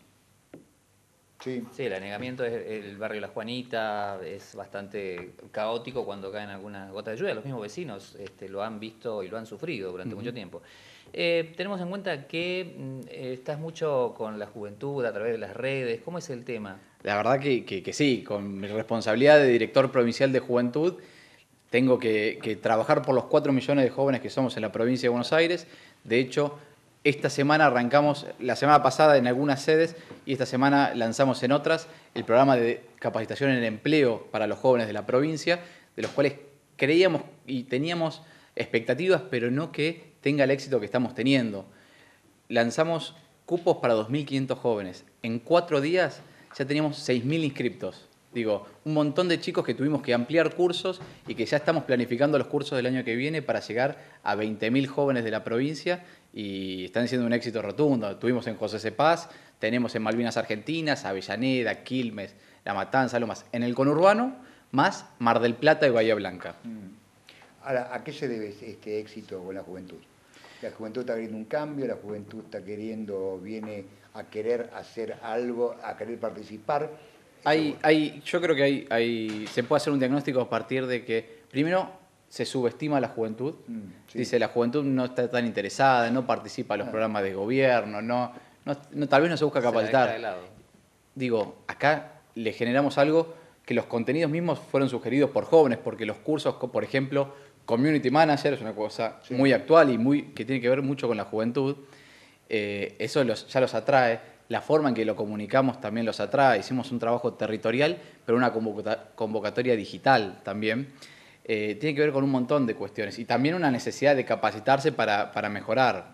Sí. Sí, el anegamiento es el barrio La Juanita, es bastante caótico cuando caen algunas gotas de lluvia. Los mismos vecinos este, lo han visto y lo han sufrido durante uh-huh. mucho tiempo. Eh, tenemos en cuenta que eh, estás mucho con la juventud a través de las redes. ¿Cómo es el tema? La verdad que, que, que sí, con mi responsabilidad de director provincial de juventud, tengo que, que trabajar por los cuatro millones de jóvenes que somos en la provincia de Buenos Aires. De hecho, esta semana arrancamos, la semana pasada en algunas sedes y esta semana lanzamos en otras el programa de capacitación en el empleo para los jóvenes de la provincia, de los cuales creíamos y teníamos expectativas, pero no que tenga el éxito que estamos teniendo. Lanzamos cupos para dos mil quinientos jóvenes. En cuatro días ya teníamos seis mil inscriptos. Digo, un montón de chicos que tuvimos que ampliar cursos y que ya estamos planificando los cursos del año que viene para llegar a veinte mil jóvenes de la provincia y están siendo un éxito rotundo. Tuvimos en José Cepaz, tenemos en Malvinas Argentinas, Avellaneda, Quilmes, La Matanza, lo más. En el conurbano, más Mar del Plata y Bahía Blanca. Ahora, ¿a qué se debe este éxito con la juventud? La juventud está queriendo un cambio, la juventud está queriendo, viene a querer hacer algo, a querer participar. Hay, hay, yo creo que hay, hay, se puede hacer un diagnóstico a partir de que, primero, se subestima a la juventud. Mm, sí. Dice, la juventud no está tan interesada, no participa en los ah. programas de gobierno, no, no, no, tal vez no se busca capacitar. Se Digo, acá le generamos algo que los contenidos mismos fueron sugeridos por jóvenes, porque los cursos, por ejemplo, Community Manager es una cosa sí. muy actual y muy, que tiene que ver mucho con la juventud. Eh, eso los, ya los atrae. La forma en que lo comunicamos también los atrae. Hicimos un trabajo territorial, pero una convocatoria digital también. Eh, tiene que ver con un montón de cuestiones. Y también una necesidad de capacitarse para, para mejorar.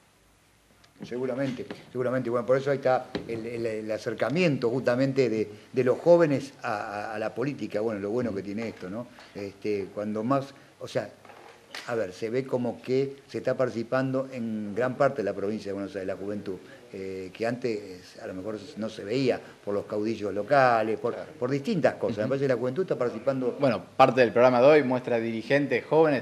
Seguramente, seguramente. Bueno, por eso ahí está el, el, el acercamiento justamente de, de los jóvenes a, a, a la política. Bueno, lo bueno que tiene esto, ¿no? Este, cuando más, o sea, a ver, se ve como que se está participando en gran parte de la provincia de Buenos Aires, la juventud. Eh, que antes a lo mejor no se veía por los caudillos locales, por, por distintas cosas. Uh-huh. Me parece que la juventud está participando... Bueno, parte del programa de hoy muestra dirigentes jóvenes,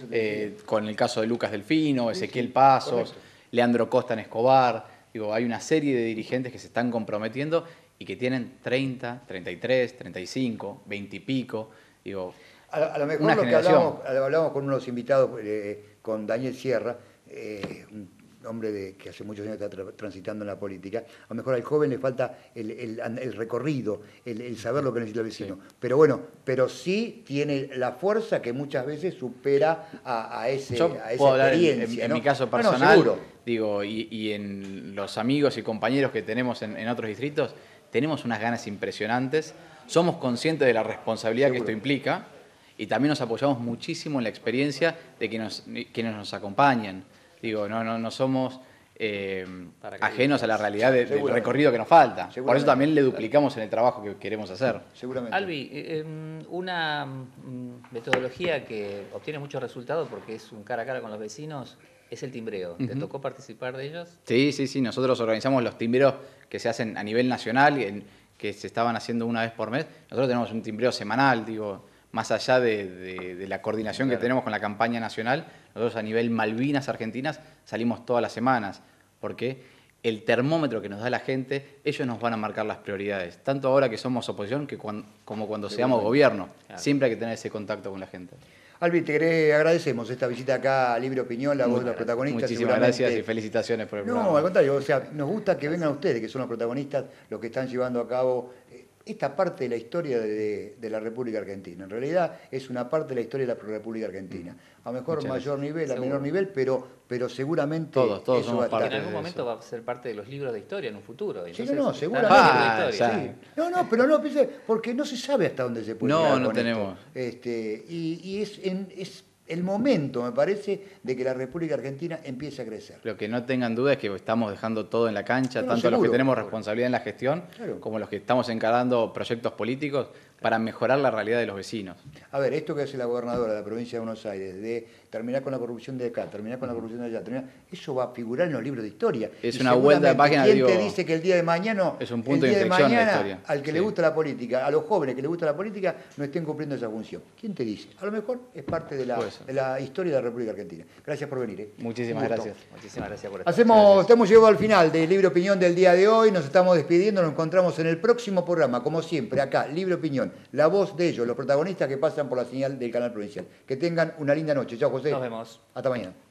eh, con el caso de Lucas Delfino, sí, Ezequiel sí, Pasos, correcto. Leandro Costa en Escobar. Digo, hay una serie de dirigentes que se están comprometiendo y que tienen treinta, treinta y tres, treinta y cinco, veinte y pico. Digo, a, a lo mejor una lo generación. que hablamos, hablamos con unos invitados, eh, con Daniel Sierra, eh, un hombre de, que hace muchos años está tra transitando en la política, a lo mejor al joven le falta el, el, el recorrido, el, el saber lo que necesita el vecino. Sí. Pero bueno, pero sí tiene la fuerza que muchas veces supera a, a, ese, Yo a esa puedo hablar experiencia. En, en, ¿no? en mi caso personal, no, no, digo, y, y en los amigos y compañeros que tenemos en, en otros distritos, tenemos unas ganas impresionantes, somos conscientes de la responsabilidad seguro. que esto implica y también nos apoyamos muchísimo en la experiencia de que nos, quienes nos acompañan. Digo, no, no, no somos eh, ajenos a la realidad de, del recorrido que nos falta. Por eso también le duplicamos en el trabajo que queremos hacer. Seguramente. Albi, eh, una metodología que obtiene muchos resultados porque es un cara a cara con los vecinos es el timbreo. ¿Te uh-huh. tocó participar de ellos? Sí, sí, sí. Nosotros organizamos los timbreos que se hacen a nivel nacional, en, que se estaban haciendo una vez por mes. Nosotros tenemos un timbreo semanal, digo, más allá de, de, de la coordinación claro. que tenemos con la campaña nacional, nosotros a nivel Malvinas Argentinas salimos todas las semanas, porque el termómetro que nos da la gente, ellos nos van a marcar las prioridades, tanto ahora que somos oposición que cuando, como cuando seamos gobierno. Claro. Siempre hay que tener ese contacto con la gente. Albi, te agradecemos esta visita acá a Libre Opinión, la voz de los protagonistas. Muchísimas gracias y felicitaciones por el no, programa. No, al contrario, o sea, nos gusta que vengan ustedes, que son los protagonistas, los que están llevando a cabo esta parte de la historia de, de la República Argentina. En realidad es una parte de la historia de la República Argentina. A lo mejor mayor nivel, a menor nivel, pero, pero seguramente todos, todos eso somos va a estar. En algún momento va a ser parte de los libros de historia en un futuro. Entonces, sí, no, no, seguramente. Ah, sí. No, no, pero no, porque no se sabe hasta dónde se puede no, llegar no con tenemos. Esto. Este, y, y es, en, es el momento, me parece, de que la República Argentina empiece a crecer. Lo que no tengan duda es que estamos dejando todo en la cancha, no, tanto seguro, los que tenemos responsabilidad en la gestión, claro. como los que estamos encarando proyectos políticos para mejorar la realidad de los vecinos. A ver, esto que hace la gobernadora de la provincia de Buenos Aires, de terminar con la corrupción de acá, terminar con la corrupción de allá, terminar, eso va a figurar en los libros de historia. Es y una vuelta de página, ¿quién digo, te dice que el día de mañana, es un punto el día de inflexión de mañana, en la historia. al que sí. le gusta la política, a los jóvenes que les gusta la política, no estén cumpliendo esa función? ¿Quién te dice? A lo mejor es parte de la, de la historia de la República Argentina. Gracias por venir. ¿eh? Muchísimas gracias. Muchísimas gracias por estar. Hacemos, estamos llegando al final del Libre Opinión del día de hoy. Nos estamos despidiendo. Nos encontramos en el próximo programa, como siempre, acá, Libre Opinión. La voz de ellos, los protagonistas que pasan por la señal del canal provincial. Que tengan una linda noche. Chao, José. Nos vemos. Hasta mañana.